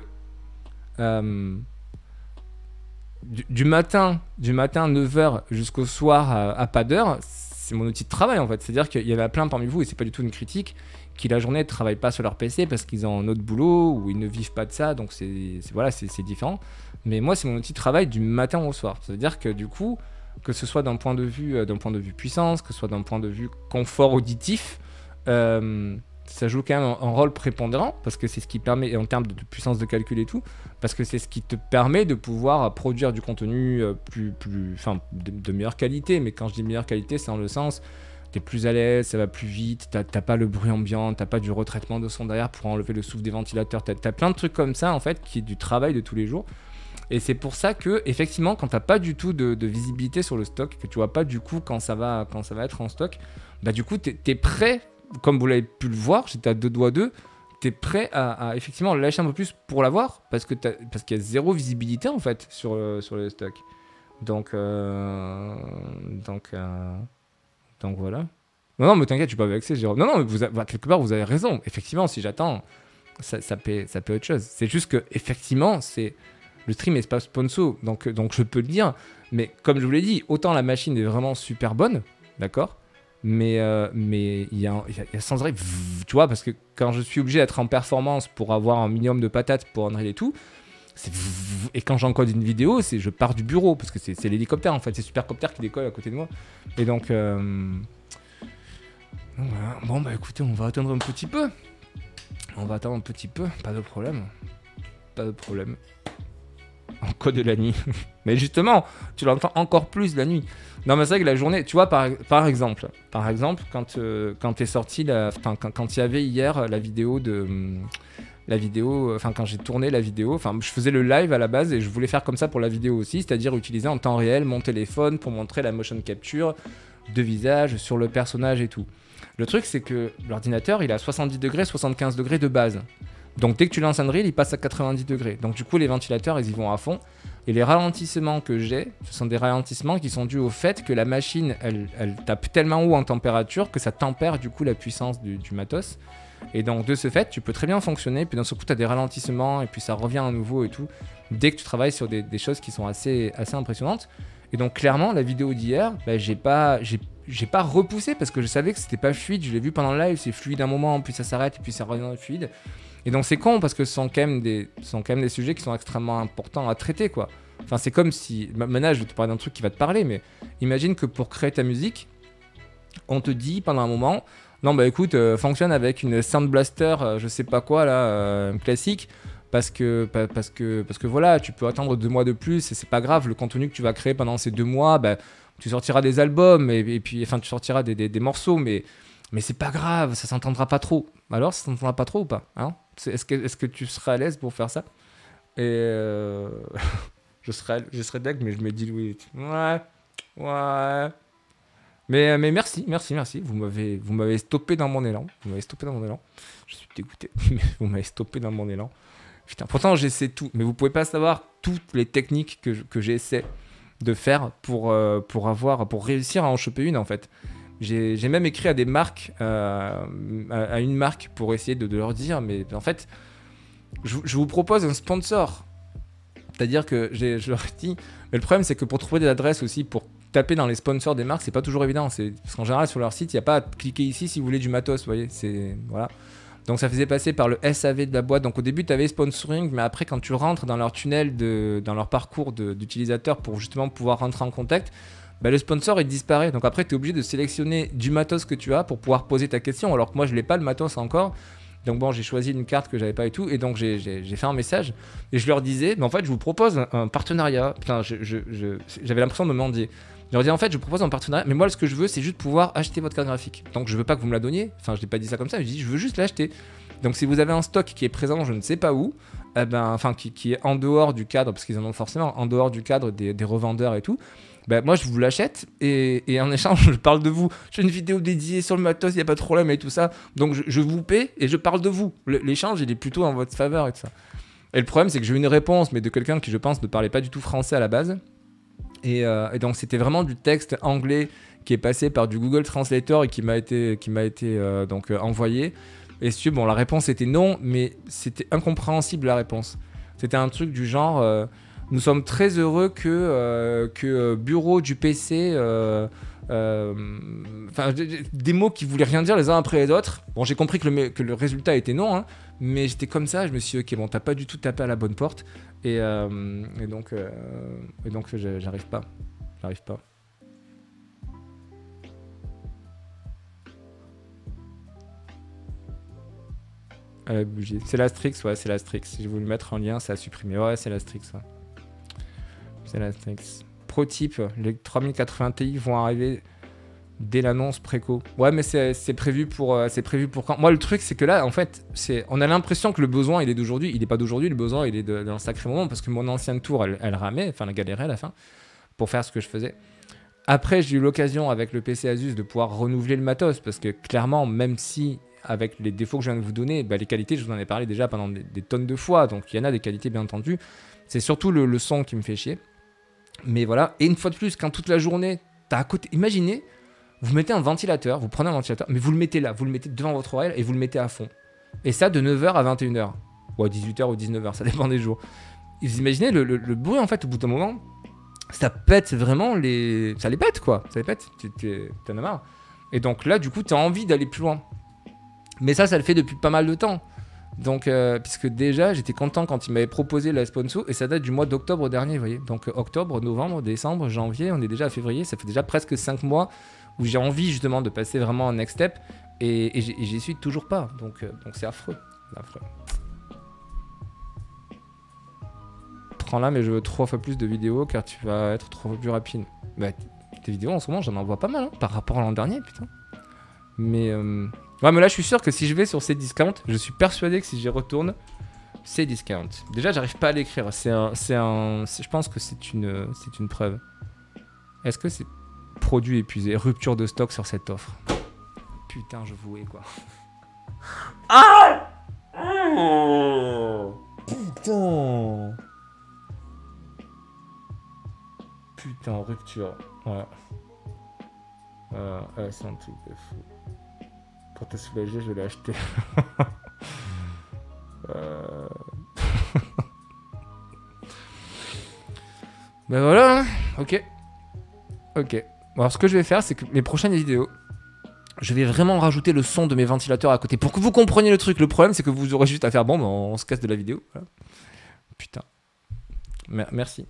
du matin 9h jusqu'au soir à pas d'heure, c'est mon outil de travail en fait. C'est-à-dire qu'il y en a plein parmi vous, et c'est pas du tout une critique, qui la journée ne travaillent pas sur leur PC parce qu'ils ont un autre boulot ou ils ne vivent pas de ça. Donc c'est différent. Mais moi, c'est mon outil de travail du matin au soir. C'est-à-dire que du coup, que ce soit d'un point de vue puissance, que ce soit d'un point de vue confort auditif, ça joue quand même un rôle prépondérant parce que c'est ce qui permet, en termes de puissance de calcul et tout, parce que c'est ce qui te permet de pouvoir produire du contenu de meilleure qualité. Mais quand je dis meilleure qualité, c'est dans le sens, t'es plus à l'aise, ça va plus vite, t'as pas le bruit ambiant, t'as pas du retraitement de son derrière pour enlever le souffle des ventilateurs, t'as plein de trucs comme ça en fait qui est du travail de tous les jours. Et c'est pour ça que, effectivement, quand t'as pas du tout de visibilité sur le stock, que tu vois pas du coup quand ça va être en stock, bah du coup t'es prêt, comme vous l'avez pu le voir, j'étais à 2 doigts d'eux, t'es prêt à effectivement lâcher un peu plus pour l'avoir parce qu'il y a zéro visibilité en fait sur le stock. Donc voilà. Non mais t'inquiète, tu peux pas vexer, Jérôme. Non mais quelque part vous avez raison. Effectivement, si j'attends, ça paie autre chose. C'est juste que effectivement le stream est pas sponsor, donc je peux le dire, mais comme je vous l'ai dit, autant la machine est vraiment super bonne, d'accord, mais il y a sans arrêt, tu vois, parce que quand je suis obligé d'être en performance pour avoir un minimum de patates pour Unreal et tout, et quand j'encode une vidéo, je pars du bureau, parce que c'est l'hélicoptère en fait, c'est Supercopter qui décolle à côté de moi, et donc voilà. Bon bah écoutez, on va attendre un petit peu, pas de problème. En code de la nuit. Mais justement, tu l'entends encore plus la nuit. Non, mais c'est vrai que la journée, tu vois, par exemple, quand t'es sorti, quand il y avait hier la vidéo quand j'ai tourné la vidéo, je faisais le live à la base et je voulais faire comme ça pour la vidéo aussi, c'est-à-dire utiliser en temps réel mon téléphone pour montrer la motion capture de visage sur le personnage et tout. Le truc, c'est que l'ordinateur, il a 70 degrés, 75 degrés de base. Donc dès que tu lances Unreal, il passe à 90 degrés. Donc du coup, les ventilateurs, ils y vont à fond. Et les ralentissements que j'ai, ce sont des ralentissements qui sont dus au fait que la machine, elle tape tellement haut en température que ça tempère du coup la puissance du matos. Et donc de ce fait, tu peux très bien fonctionner. Puis d'un seul coup, tu as des ralentissements et puis ça revient à nouveau et tout. Dès que tu travailles sur des choses qui sont assez impressionnantes. Et donc clairement, la vidéo d'hier, j'ai pas repoussé parce que je savais que c'était pas fluide. Je l'ai vu pendant le live, c'est fluide un moment, puis ça s'arrête et puis ça revient fluide. Et donc c'est con parce que ce sont quand même des sujets qui sont extrêmement importants à traiter, quoi. Enfin, c'est comme si... Maintenant, je vais te parler d'un truc qui va te parler, mais imagine que pour créer ta musique, on te dit pendant un moment, non bah écoute, fonctionne avec une Sound Blaster, je sais pas quoi là, classique, parce que voilà, tu peux attendre 2 mois de plus et c'est pas grave, le contenu que tu vas créer pendant ces 2 mois, bah, tu sortiras des albums et puis enfin tu sortiras des morceaux, mais c'est pas grave, ça s'entendra pas trop. Alors, ça s'entendra pas trop ou pas, hein? Est-ce que tu serais à l'aise pour faire ça? Et je serais deg, mais je me dis oui. Ouais. Mais Mais merci. Vous m'avez stoppé dans mon élan. Je suis dégoûté. Vous m'avez stoppé dans mon élan. Putain, pourtant j'essaie tout. Mais vous pouvez pas savoir toutes les techniques que j'essaie de faire pour réussir à en choper une en fait. J'ai même écrit à des marques, à une marque pour essayer de leur dire, mais en fait, je vous propose un sponsor. C'est-à-dire que je leur ai dit, mais le problème c'est que pour trouver des adresses aussi, pour taper dans les sponsors des marques, c'est pas toujours évident. Parce qu'en général sur leur site, il n'y a pas à cliquer ici si vous voulez du matos, vous voyez. Voilà. Donc ça faisait passer par le SAV de la boîte. Donc au début, tu avais sponsoring, mais après, quand tu rentres dans leur tunnel, dans leur parcours d'utilisateur pour justement pouvoir rentrer en contact, bah, le sponsor il disparaît. Donc après, tu es obligé de sélectionner du matos que tu as pour pouvoir poser ta question. Alors que moi, je l'ai pas le matos encore. Donc bon, j'ai choisi une carte que j'avais pas et tout. Et donc j'ai fait un message et je leur disais, mais en fait, je vous propose un partenariat. Putain, j'avais l'impression de me mendier. Je leur dis en fait, je vous propose un partenariat, mais moi ce que je veux, c'est juste pouvoir acheter votre carte graphique. Donc je veux pas que vous me la donniez. Enfin, je n'ai pas dit ça comme ça. Je dis, je veux juste l'acheter. Donc si vous avez un stock qui est présent, je ne sais pas où, enfin qui est en dehors du cadre, parce qu'ils en ont forcément en dehors du cadre des revendeurs et tout. Moi je vous l'achète et en échange je parle de vous. Je fais une vidéo dédiée sur le matos, il n'y a pas de problème et tout ça. Donc je vous paie et je parle de vous. L'échange il est plutôt en votre faveur et tout ça. Et le problème c'est que j'ai eu une réponse, mais de quelqu'un qui je pense ne parlait pas du tout français à la base. Et donc c'était vraiment du texte anglais qui est passé par du Google Translator et qui m'a été envoyé. Et si tu veux, bon, la réponse était non, mais c'était incompréhensible la réponse. C'était un truc du genre nous sommes très heureux que bureau du PC, des mots qui voulaient rien dire les uns après les autres. Bon, j'ai compris que le résultat était non, hein, mais j'étais comme ça, je me suis dit ok, bon, t'as pas du tout tapé à la bonne porte. Et donc j'arrive pas. C'est l'Astrix, ouais, c'est l'Astrix. Si je voulais le mettre en lien, ça a supprimé. Ouais, c'est l'Astrix, ouais. C'est l'Astrix. Pro type, les 3080 Ti vont arriver dès l'annonce préco. Ouais, mais c'est prévu pour quand? Moi, le truc, c'est que là, en fait, on a l'impression que le besoin, il est d'aujourd'hui. Il n'est pas d'aujourd'hui, le besoin, il est d'un sacré moment, parce que mon ancienne tour, elle ramait, enfin, elle galérait à la fin, pour faire ce que je faisais. Après, j'ai eu l'occasion, avec le PC Asus, de pouvoir renouveler le matos, parce que clairement, même si, avec les défauts que je viens de vous donner, les qualités, je vous en ai parlé déjà pendant des tonnes de fois, donc il y en a des qualités, bien entendu. C'est surtout le son qui me fait chier. Mais voilà, et une fois de plus, quand toute la journée, t'as à côté, imaginez, vous mettez un ventilateur, vous prenez un ventilateur, mais vous le mettez là, vous le mettez devant votre oreille et vous le mettez à fond. Et ça de 9h à 21h, ou à 18h ou 19h, ça dépend des jours. Et vous imaginez le bruit en fait, au bout d'un moment, ça pète vraiment ça les pète quoi, ça les pète, t'en as marre. Et donc là, du coup, t'as envie d'aller plus loin. Mais ça le fait depuis pas mal de temps. Donc, puisque déjà, j'étais content quand il m'avait proposé la sponsor, et ça date du mois d'octobre dernier, vous voyez. Donc, octobre, novembre, décembre, janvier, on est déjà à février, ça fait déjà presque 5 mois où j'ai envie justement de passer vraiment un next step, et j'y suis toujours pas. Donc c'est affreux. Prends-la, mais je veux 3 fois plus de vidéos car tu vas être 3 fois plus rapide. Tes vidéos en ce moment, j'en envoie pas mal, hein, par rapport à l'an dernier, putain. Mais ouais, mais là, je suis sûr que si je vais sur Cdiscount, je suis persuadé que si j'y retourne, Cdiscount. Déjà, j'arrive pas à l'écrire. Je pense que c'est une preuve. Est-ce que c'est produit épuisé, rupture de stock sur cette offre? Putain, je vous hais quoi. Ah! Oh putain. Putain, rupture. Ouais. C'est un truc de fou. Pour te soulager, je l'ai acheté. Voilà, hein. Ok. Alors ce que je vais faire, c'est que mes prochaines vidéos, je vais vraiment rajouter le son de mes ventilateurs à côté. Pour que vous compreniez le truc. Le problème, c'est que vous aurez juste à faire bon, on se casse de la vidéo. Voilà. Putain. Merci.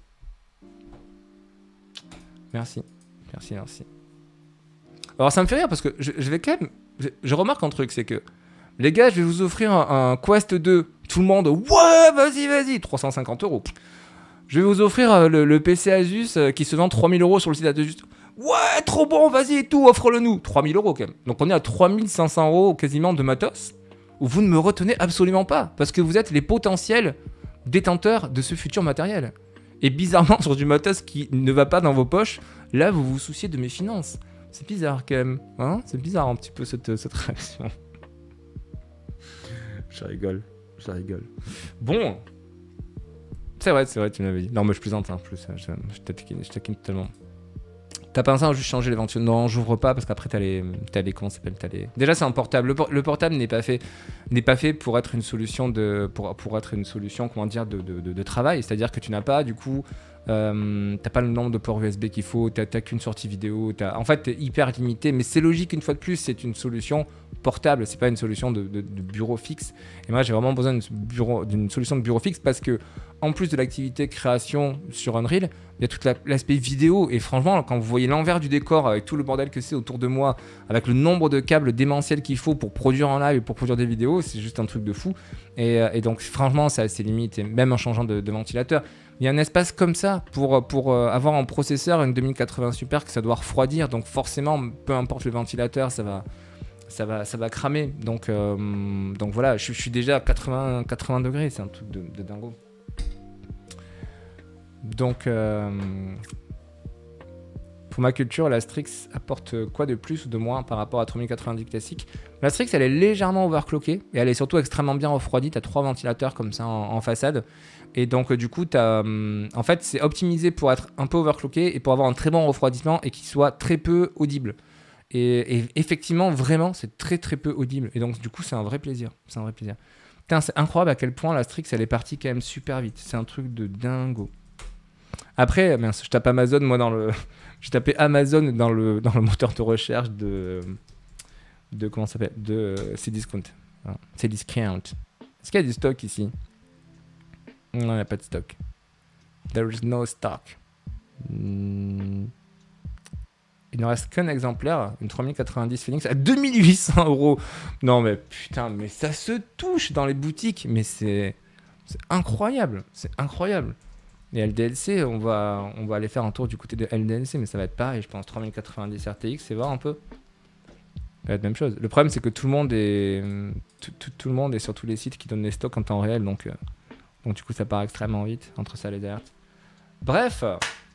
Alors ça me fait rire parce que je vais quand même... Je remarque un truc, c'est que les gars, je vais vous offrir un Quest 2. Tout le monde, ouais, vas-y, 350 €. Je vais vous offrir le PC Asus qui se vend 3000 € sur le site Asus. Ouais, trop bon, vas-y et tout, offre-le nous. 3000 € quand même. Donc on est à 3500 € quasiment de matos, où vous ne me retenez absolument pas, parce que vous êtes les potentiels détenteurs de ce futur matériel. Et bizarrement, sur du matos qui ne va pas dans vos poches, là, vous vous souciez de mes finances. C'est bizarre quand même. Hein, c'est bizarre un petit peu cette réaction. Je rigole. Bon. C'est vrai, tu m'avais dit. Non, mais je plaisante, hein, plus. Je taquine totalement. T'as pensé à juste changer les ventilateurs? Non, j'ouvre pas parce qu'après t'as les comment ça s'appelle, Déjà c'est un portable. Le portable n'est pas fait pour être une solution pour être une solution, comment dire, de travail. C'est-à-dire que tu n'as pas du coup t'as pas le nombre de ports USB qu'il faut, t'as qu'une sortie vidéo, en fait t'es hyper limité, mais c'est logique, une fois de plus, c'est une solution portable, c'est pas une solution de bureau fixe. Et moi j'ai vraiment besoin d'une solution de bureau fixe parce que en plus de l'activité création sur Unreal, il y a tout l'aspect vidéo, et franchement quand vous voyez l'envers du décor avec tout le bordel que c'est autour de moi, avec le nombre de câbles démentiels qu'il faut pour produire en live et pour produire des vidéos, c'est juste un truc de fou. Et donc franchement c'est assez limite, et même en changeant de ventilateur, il y a un espace comme ça pour avoir en processeur une 2080 Super que ça doit refroidir, donc forcément peu importe le ventilateur ça va cramer, donc voilà, je suis déjà à 80 degrés, c'est un truc de dingo. Donc pour ma culture, la Strix apporte quoi de plus ou de moins par rapport à 3090 classique? La Strix elle est légèrement overclockée et elle est surtout extrêmement bien refroidie. Tu as 3 ventilateurs comme ça en façade, et donc du coup en fait c'est optimisé pour être un peu overclocké et pour avoir un très bon refroidissement et qu'il soit très peu audible. Et effectivement vraiment c'est très peu audible, et donc du coup c'est un vrai plaisir. Putain, c'est incroyable à quel point la Strix elle est partie quand même super vite, c'est un truc de dingo. Après, je tape Amazon, moi j'ai tapé Amazon dans le moteur de recherche de comment ça s'appelle, de Cdiscount. Cdiscount. Est-ce qu'il y a du stock ici? Non, il n'y a pas de stock. There is no stock. Il ne reste qu'un exemplaire, une 3090 Phoenix à 2800 €. Non mais putain, mais ça se touche dans les boutiques, mais c'est incroyable, Et LDLC, on va aller faire un tour du côté de LDLC, mais ça va être pareil, je pense. 3090 RTX, c'est voir un peu. Ça va être la même chose. Le problème, c'est que tout le monde est sur tous les sites qui donnent les stocks en temps réel, donc du coup, ça part extrêmement vite entre ça et les alertes. Bref.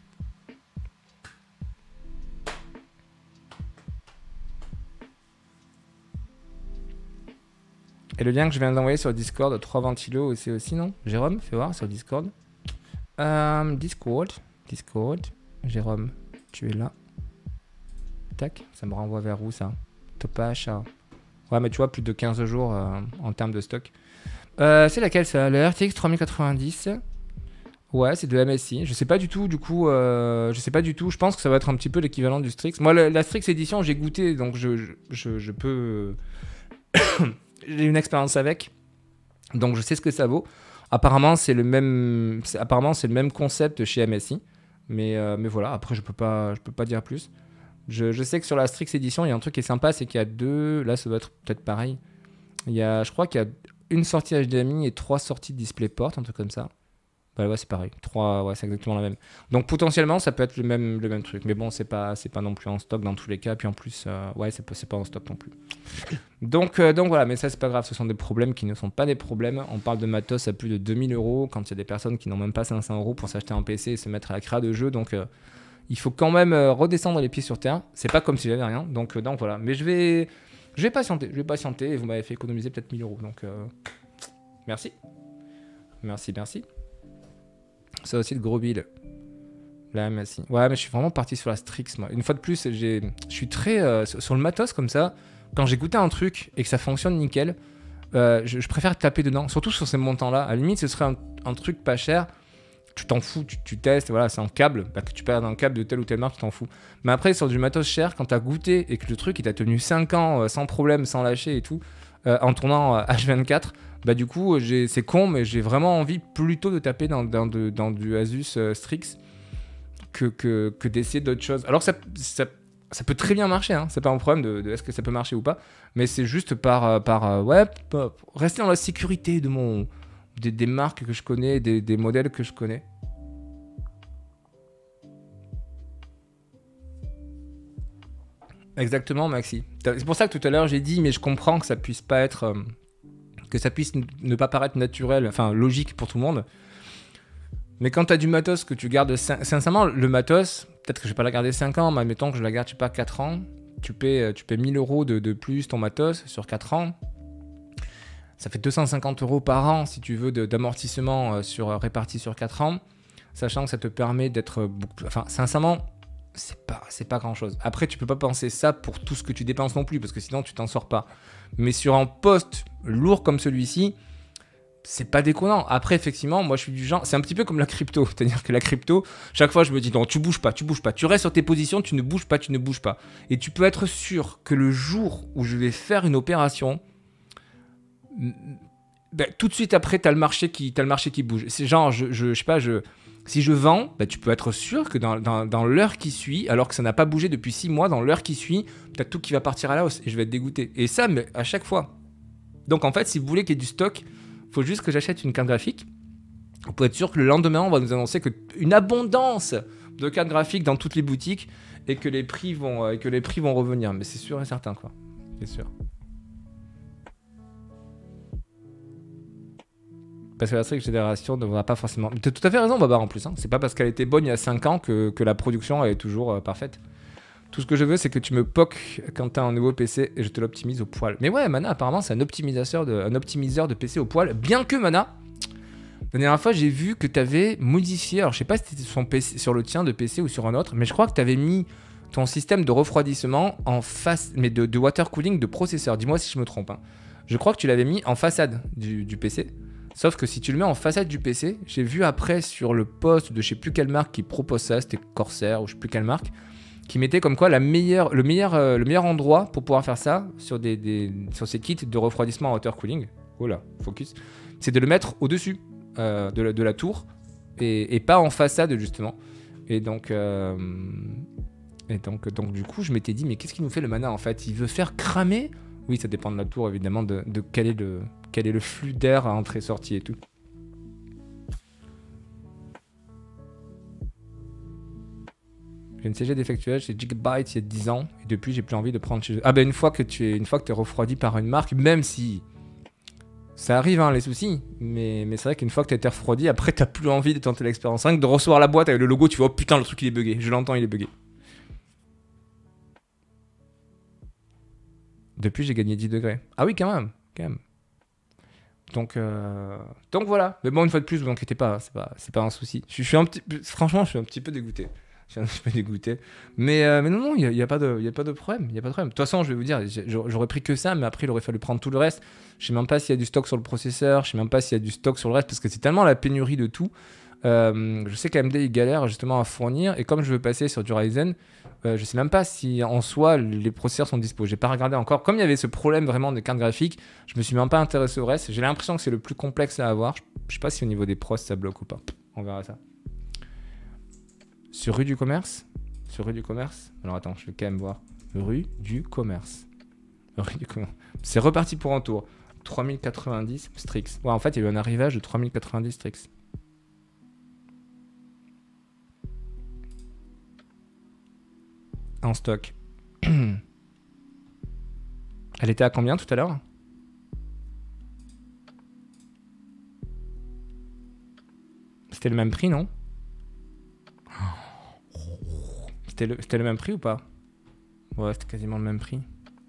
Et le lien que je viens d'envoyer sur Discord, 3 ventilos, c'est aussi, non? Jérôme, fais voir sur Discord. Discord, Jérôme, tu es là. Tac, ça me renvoie vers où ça? Topage. Ouais, mais tu vois, plus de 15 jours en termes de stock. C'est laquelle ça? Le RTX 3090. Ouais, c'est de MSI. Je sais pas du tout, du coup. Je pense que ça va être un petit peu l'équivalent du Strix. Moi, la Strix Edition, j'ai goûté, donc je peux. J'ai une expérience avec, donc je sais ce que ça vaut. Apparemment, c'est le même concept chez MSI, mais voilà. Après, je peux pas dire plus. Je sais que sur la Strix Edition, il y a un truc qui est sympa, c'est qu'il y a deux. Là, ça doit être peut-être pareil. Je crois qu'il y a une sortie HDMI et 3 sorties de DisplayPort, un truc comme ça. Bah ouais, c'est pareil. 3, ouais, c'est exactement la même. Donc potentiellement, ça peut être le même truc. Mais bon, c'est pas non plus en stock dans tous les cas. Puis en plus, ouais, c'est pas en stock non plus. Donc voilà, mais ça, c'est pas grave. Ce sont des problèmes qui ne sont pas des problèmes. On parle de matos à plus de 2000 € quand il y a des personnes qui n'ont même pas 500 € pour s'acheter un PC et se mettre à la créa de jeu. Donc il faut quand même redescendre les pieds sur terre. C'est pas comme si j'avais rien. Donc voilà. Mais je vais patienter. Et vous m'avez fait économiser peut-être 1000 €. Donc merci. Ça aussi de gros bill. Là, merci. Ouais, mais je suis vraiment parti sur la Strix, moi. Une fois de plus, je suis très sur le matos comme ça. Quand j'ai goûté un truc et que ça fonctionne nickel, je préfère taper dedans. Surtout sur ces montants-là. À la limite, ce serait un truc pas cher. Tu t'en fous, tu testes. Voilà, c'est un câble. Bah, que tu perds un câble de telle ou telle marque, tu t'en fous. Mais après, sur du matos cher, quand t'as goûté et que le truc il t'a tenu 5 ans sans problème, sans lâcher et tout, en tournant H24. Bah du coup, c'est con, mais j'ai vraiment envie plutôt de taper dans du Asus Strix que d'essayer d'autres choses. Alors ça peut très bien marcher, hein. C'est pas un problème de est-ce que ça peut marcher ou pas, mais c'est juste par rester dans la sécurité des marques que je connais, des modèles que je connais. Exactement, Maxi. C'est pour ça que tout à l'heure j'ai dit, mais je comprends que ça puisse pas être... que ça puisse ne pas paraître naturel, enfin logique pour tout le monde. Mais quand tu as du matos que tu gardes, sincèrement, le matos, peut-être que je vais pas la garder 5 ans, mais admettons que je la garde, je sais pas, 4 ans, tu paies 1000 euros de plus ton matos sur 4 ans. Ça fait 250 euros par an, si tu veux, d'amortissement réparti sur 4 ans, sachant que ça te permet d'être beaucoup plus... Enfin, sincèrement, c'est pas grand-chose. Après, tu peux pas penser ça pour tout ce que tu dépenses non plus, parce que sinon, tu t'en sors pas. Mais sur un poste lourd comme celui-ci, c'est pas déconnant. Après, effectivement, moi, je suis du genre... C'est un petit peu comme la crypto. C'est-à-dire que la crypto, chaque fois, je me dis, non, tu bouges pas, tu bouges pas. Tu restes sur tes positions, tu ne bouges pas, tu ne bouges pas. Et tu peux être sûr que le jour où je vais faire une opération... Ben, tout de suite après, t'as le marché qui bouge. C'est genre, je sais pas, si je vends, ben, tu peux être sûr que dans l'heure qui suit, alors que ça n'a pas bougé depuis 6 mois, dans l'heure qui suit, t'as tout qui va partir à la hausse et je vais être dégoûté. Et ça, mais à chaque fois. Donc en fait, si vous voulez qu'il y ait du stock, faut juste que j'achète une carte graphique. Vous pouvez être sûr que le lendemain, on va nous annoncer une abondance de cartes graphiques dans toutes les boutiques et que les prix vont revenir. Mais c'est sûr et certain, quoi. C'est sûr. Parce que la cinquième génération ne va pas forcément... Tu as tout à fait raison, Babar, en plus. Hein. C'est pas parce qu'elle était bonne il y a 5 ans que la production est toujours parfaite. Tout ce que je veux, c'est que tu me poques quand tu as un nouveau PC et je te l'optimise au poil. Mais ouais, Mana, apparemment, c'est un optimiseur de PC au poil. Bien que, Mana, la dernière fois, j'ai vu que tu avais modifié... Alors, je sais pas si c'était sur le tien de PC ou sur un autre, mais je crois que tu avais mis ton système de refroidissement en face... Mais de water cooling de processeur. Dis-moi si je me trompe. Hein. Je crois que tu l'avais mis en façade du PC. Sauf que si tu le mets en façade du PC, j'ai vu après sur le post de je sais plus quelle marque qui propose ça, c'était Corsair ou je sais plus quelle marque, qui mettait comme quoi le meilleur endroit pour pouvoir faire ça sur ces kits de refroidissement en water cooling, oh là, focus, c'est de le mettre au-dessus de la tour et pas en façade justement. Et donc du coup, je m'étais dit, mais qu'est-ce qu'il nous fait le Mana en fait? Il veut faire cramer? Oui, ça dépend de la tour évidemment, de quel est le flux d'air à entrée-sortie et tout. J'ai une CG défectueuse chez Gigabyte il y a 10 ans et depuis j'ai plus envie de prendre chez... Ah ben une fois que tu es refroidi par une marque, même si ça arrive hein, les soucis, mais c'est vrai qu'une fois que tu as été refroidi, après t'as plus envie de tenter l'expérience. Rien que de recevoir la boîte avec le logo, tu vois oh putain le truc il est bugué, je l'entends il est bugué. Depuis j'ai gagné 10 degrés. Ah oui quand même. Donc voilà. Mais bon, une fois de plus, vous inquiétez pas, c'est pas un souci. Franchement, je suis un petit peu dégoûté. Mais non, il n'y a pas de problème. De toute façon, je vais vous dire, j'aurais pris que ça, mais après, il aurait fallu prendre tout le reste. Je sais même pas s'il y a du stock sur le processeur, je sais même pas s'il y a du stock sur le reste, parce que c'est tellement la pénurie de tout. Je sais qu'AMD, il galère justement à fournir, et comme je veux passer sur du Ryzen, je sais même pas si en soi les processeurs sont dispo. J'ai pas regardé encore. Comme il y avait ce problème vraiment de carte graphique, je me suis même pas intéressé au reste. J'ai l'impression que c'est le plus complexe à avoir. Je sais pas si au niveau des pros ça bloque ou pas. On verra ça. Sur rue du commerce. Alors attends, je vais quand même voir. Rue du commerce. C'est reparti pour un tour. 3090 Strix. Ouais, en fait, il y a eu un arrivage de 3090 Strix. En stock. Elle était à combien tout à l'heure? C'était le même prix, non? C'était le même prix ou pas? Ouais, c'était quasiment le même prix.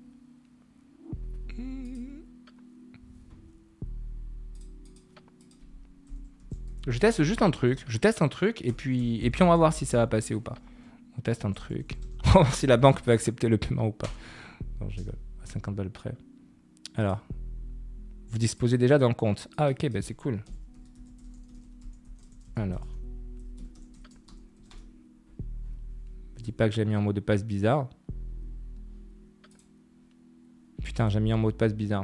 Je teste juste un truc. Et puis on va voir si ça va passer ou pas. On teste un truc. On va voir si la banque peut accepter le paiement ou pas. Non, je rigole. À 50 balles près. Alors. Vous disposez déjà d'un compte. Ah ok, bah c'est cool. Alors. Je dis pas que j'ai mis un mot de passe bizarre. Putain, j'ai mis un mot de passe bizarre.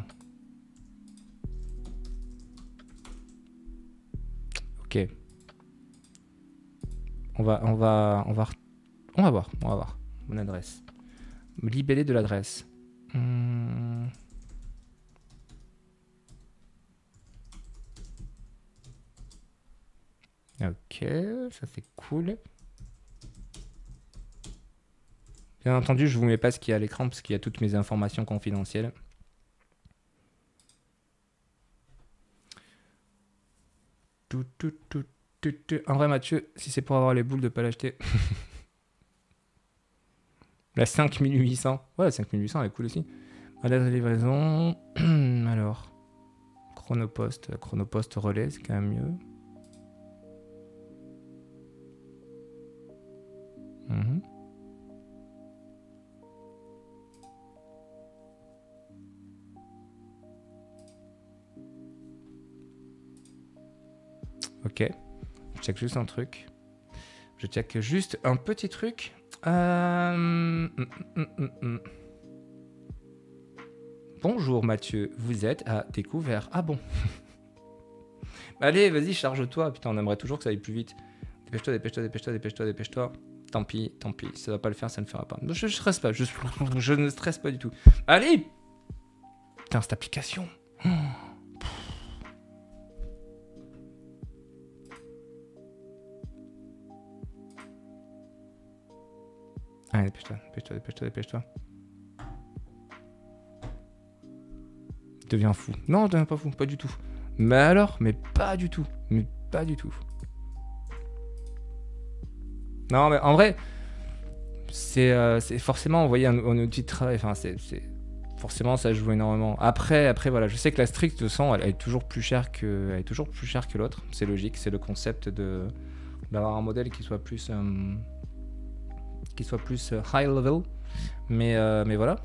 Ok. On va voir. Mon adresse. Me libeller de l'adresse. Ok, ça c'est cool. Bien entendu, je vous mets pas ce qu'il y a à l'écran parce qu'il y a toutes mes informations confidentielles. En vrai, Mathieu, si c'est pour avoir les boules de pas l'acheter. La 5800. Ouais, la 5800, elle est cool aussi. Adresse de livraison. Alors. Chronopost. Chronopost relais, c'est quand même mieux. Ok. Je check juste un truc. Je check juste un petit truc. Bonjour Mathieu, vous êtes à découvert. Ah bon. Allez, vas-y, charge-toi. Putain, on aimerait toujours que ça aille plus vite. Dépêche-toi, dépêche-toi, dépêche-toi, dépêche-toi, dépêche-toi. Tant pis, tant pis. Ça va pas le faire, ça ne fera pas. Je stresse pas, je ne stresse pas du tout. Allez. Putain, cette application. Allez, dépêche-toi, dépêche-toi, dépêche-toi, dépêche-toi. Deviens fou. Non, deviens pas fou, pas du tout. Mais alors, mais pas du tout. Mais pas du tout. Non, mais en vrai, c'est forcément envoyer un outil de travail. Enfin, c'est forcément, ça joue énormément. Après, voilà, je sais que la Strix, de sang, elle est toujours plus chère que l'autre. C'est logique, c'est le concept d'avoir un modèle qui soit plus high level. Mais voilà.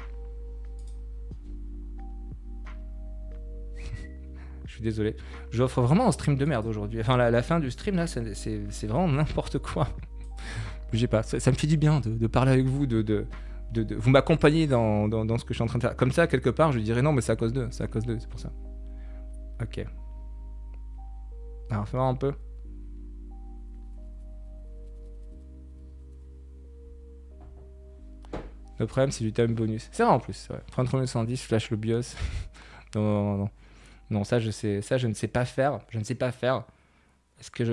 Je suis désolé. J'offre vraiment un stream de merde aujourd'hui. Enfin, la fin du stream, là, c'est vraiment n'importe quoi. Bougez pas. Ça me fait du bien de parler avec vous, vous m'accompagner dans ce que je suis en train de faire. Comme ça, quelque part, je dirais non, mais c'est à cause d'eux. C'est à cause d'eux, c'est pour ça. Ok. Alors, fais voir un peu. Le problème, c'est du time bonus. C'est vrai en plus. Ouais. 33 flash le BIOS. Non. Non, ça, je sais. Ça, je ne sais pas faire. Je ne sais pas faire. Est-ce que je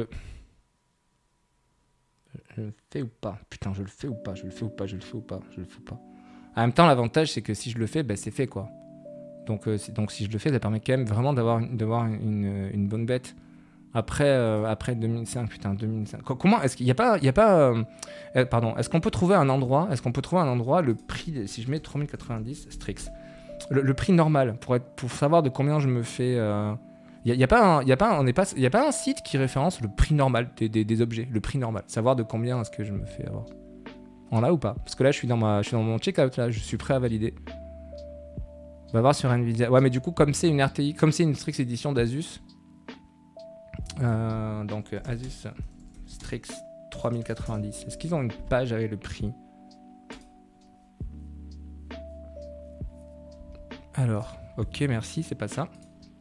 le fais ou pas? Putain, je le fais ou pas? Je le fais ou pas? Je le fais ou pas? Je le fais pas. En même temps, l'avantage, c'est que si je le fais, bah, c'est fait, quoi. Donc si je le fais, ça permet quand même vraiment d'avoir une bonne bête. Après 2005, putain, 2005. Comment est-ce qu'il n'y a pas, pardon, est-ce qu'on peut trouver un endroit, le prix, si je mets 3090 Strix, le prix normal pour savoir de combien je me fais. Il y a pas un site qui référence le prix normal des objets, le prix normal, savoir de combien est-ce que je me fais avoir. On l'a ou pas? Parce que là, je suis dans mon check-out, là, je suis prêt à valider. On va voir sur Nvidia. Ouais, mais du coup, comme c'est une RTX, comme c'est une Strix édition d'Asus, donc Asus Strix 3090. Est-ce qu'ils ont une page avec le prix? Alors, ok, merci, c'est pas ça.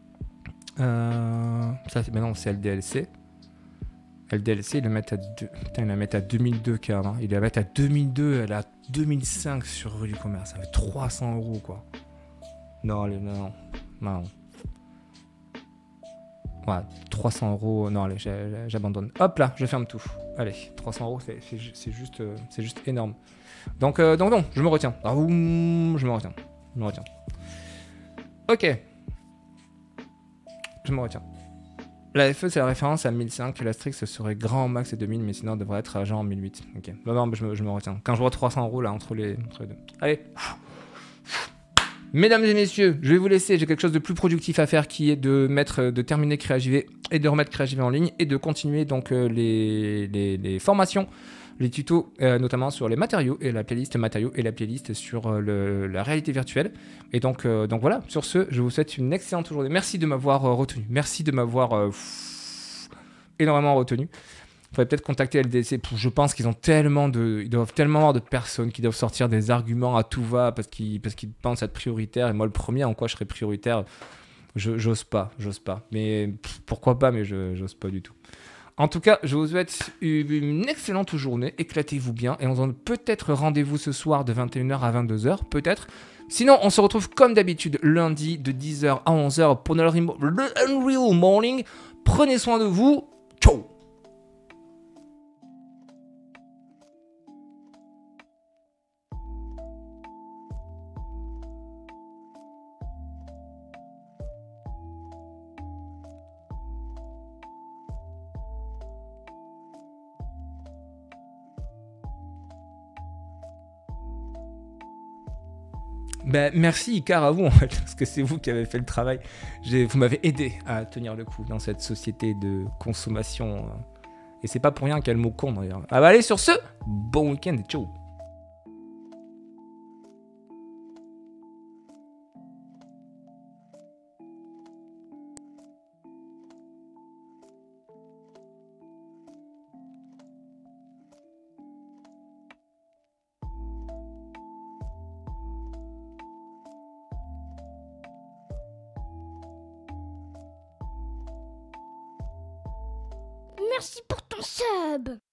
Maintenant, c'est LDLC. LDLC, ils le mettent à 2. Putain, ils la mettent à 2002 car, hein. Ils la mettent à 2002, elle est à 2005 sur Rue du Commerce. Ça fait 300 €, quoi. Non. Ouais, 300 €. Non, allez, j'abandonne. Hop là, je ferme tout. Allez, 300 €, c'est juste énorme. Donc non, je me retiens. Je me retiens. Ok. Je me retiens. La FE, c'est la référence à 1005. La Strix, ce serait grand max à 2000, mais sinon, elle devrait être à genre 1008. Ok. Non, mais je me retiens. Quand je vois 300 € là, entre les deux. Allez. Mesdames et messieurs, je vais vous laisser. J'ai quelque chose de plus productif à faire qui est de terminer Créagivé et de remettre Créagivé en ligne et de continuer donc les formations, les tutos, notamment sur les matériaux et la playlist matériaux et la playlist sur la réalité virtuelle. Et donc voilà, sur ce, je vous souhaite une excellente journée. Merci de m'avoir retenu. Merci de m'avoir énormément retenu. Il faudrait peut-être contacter LDC. Je pense qu'ils doivent tellement avoir de personnes qui doivent sortir des arguments à tout va parce qu'ils pensent être prioritaires. Et moi, le premier, en quoi je serais prioritaire, j'ose pas. Mais pourquoi pas, mais j'ose pas du tout. En tout cas, je vous souhaite une excellente journée. Éclatez-vous bien. Et on se donne peut-être rendez-vous ce soir de 21h à 22h. Peut-être. Sinon, on se retrouve comme d'habitude lundi de 10h à 11h pour le Unreal Morning. Prenez soin de vous. Ciao. Bah, merci Icar à vous en fait, parce que c'est vous qui avez fait le travail. Vous m'avez aidé à tenir le coup dans cette société de consommation. Et c'est pas pour rien qu'il y a le mot con d'ailleurs. Ah bah allez sur ce, bon week-end et ciao. Merci pour ton sub.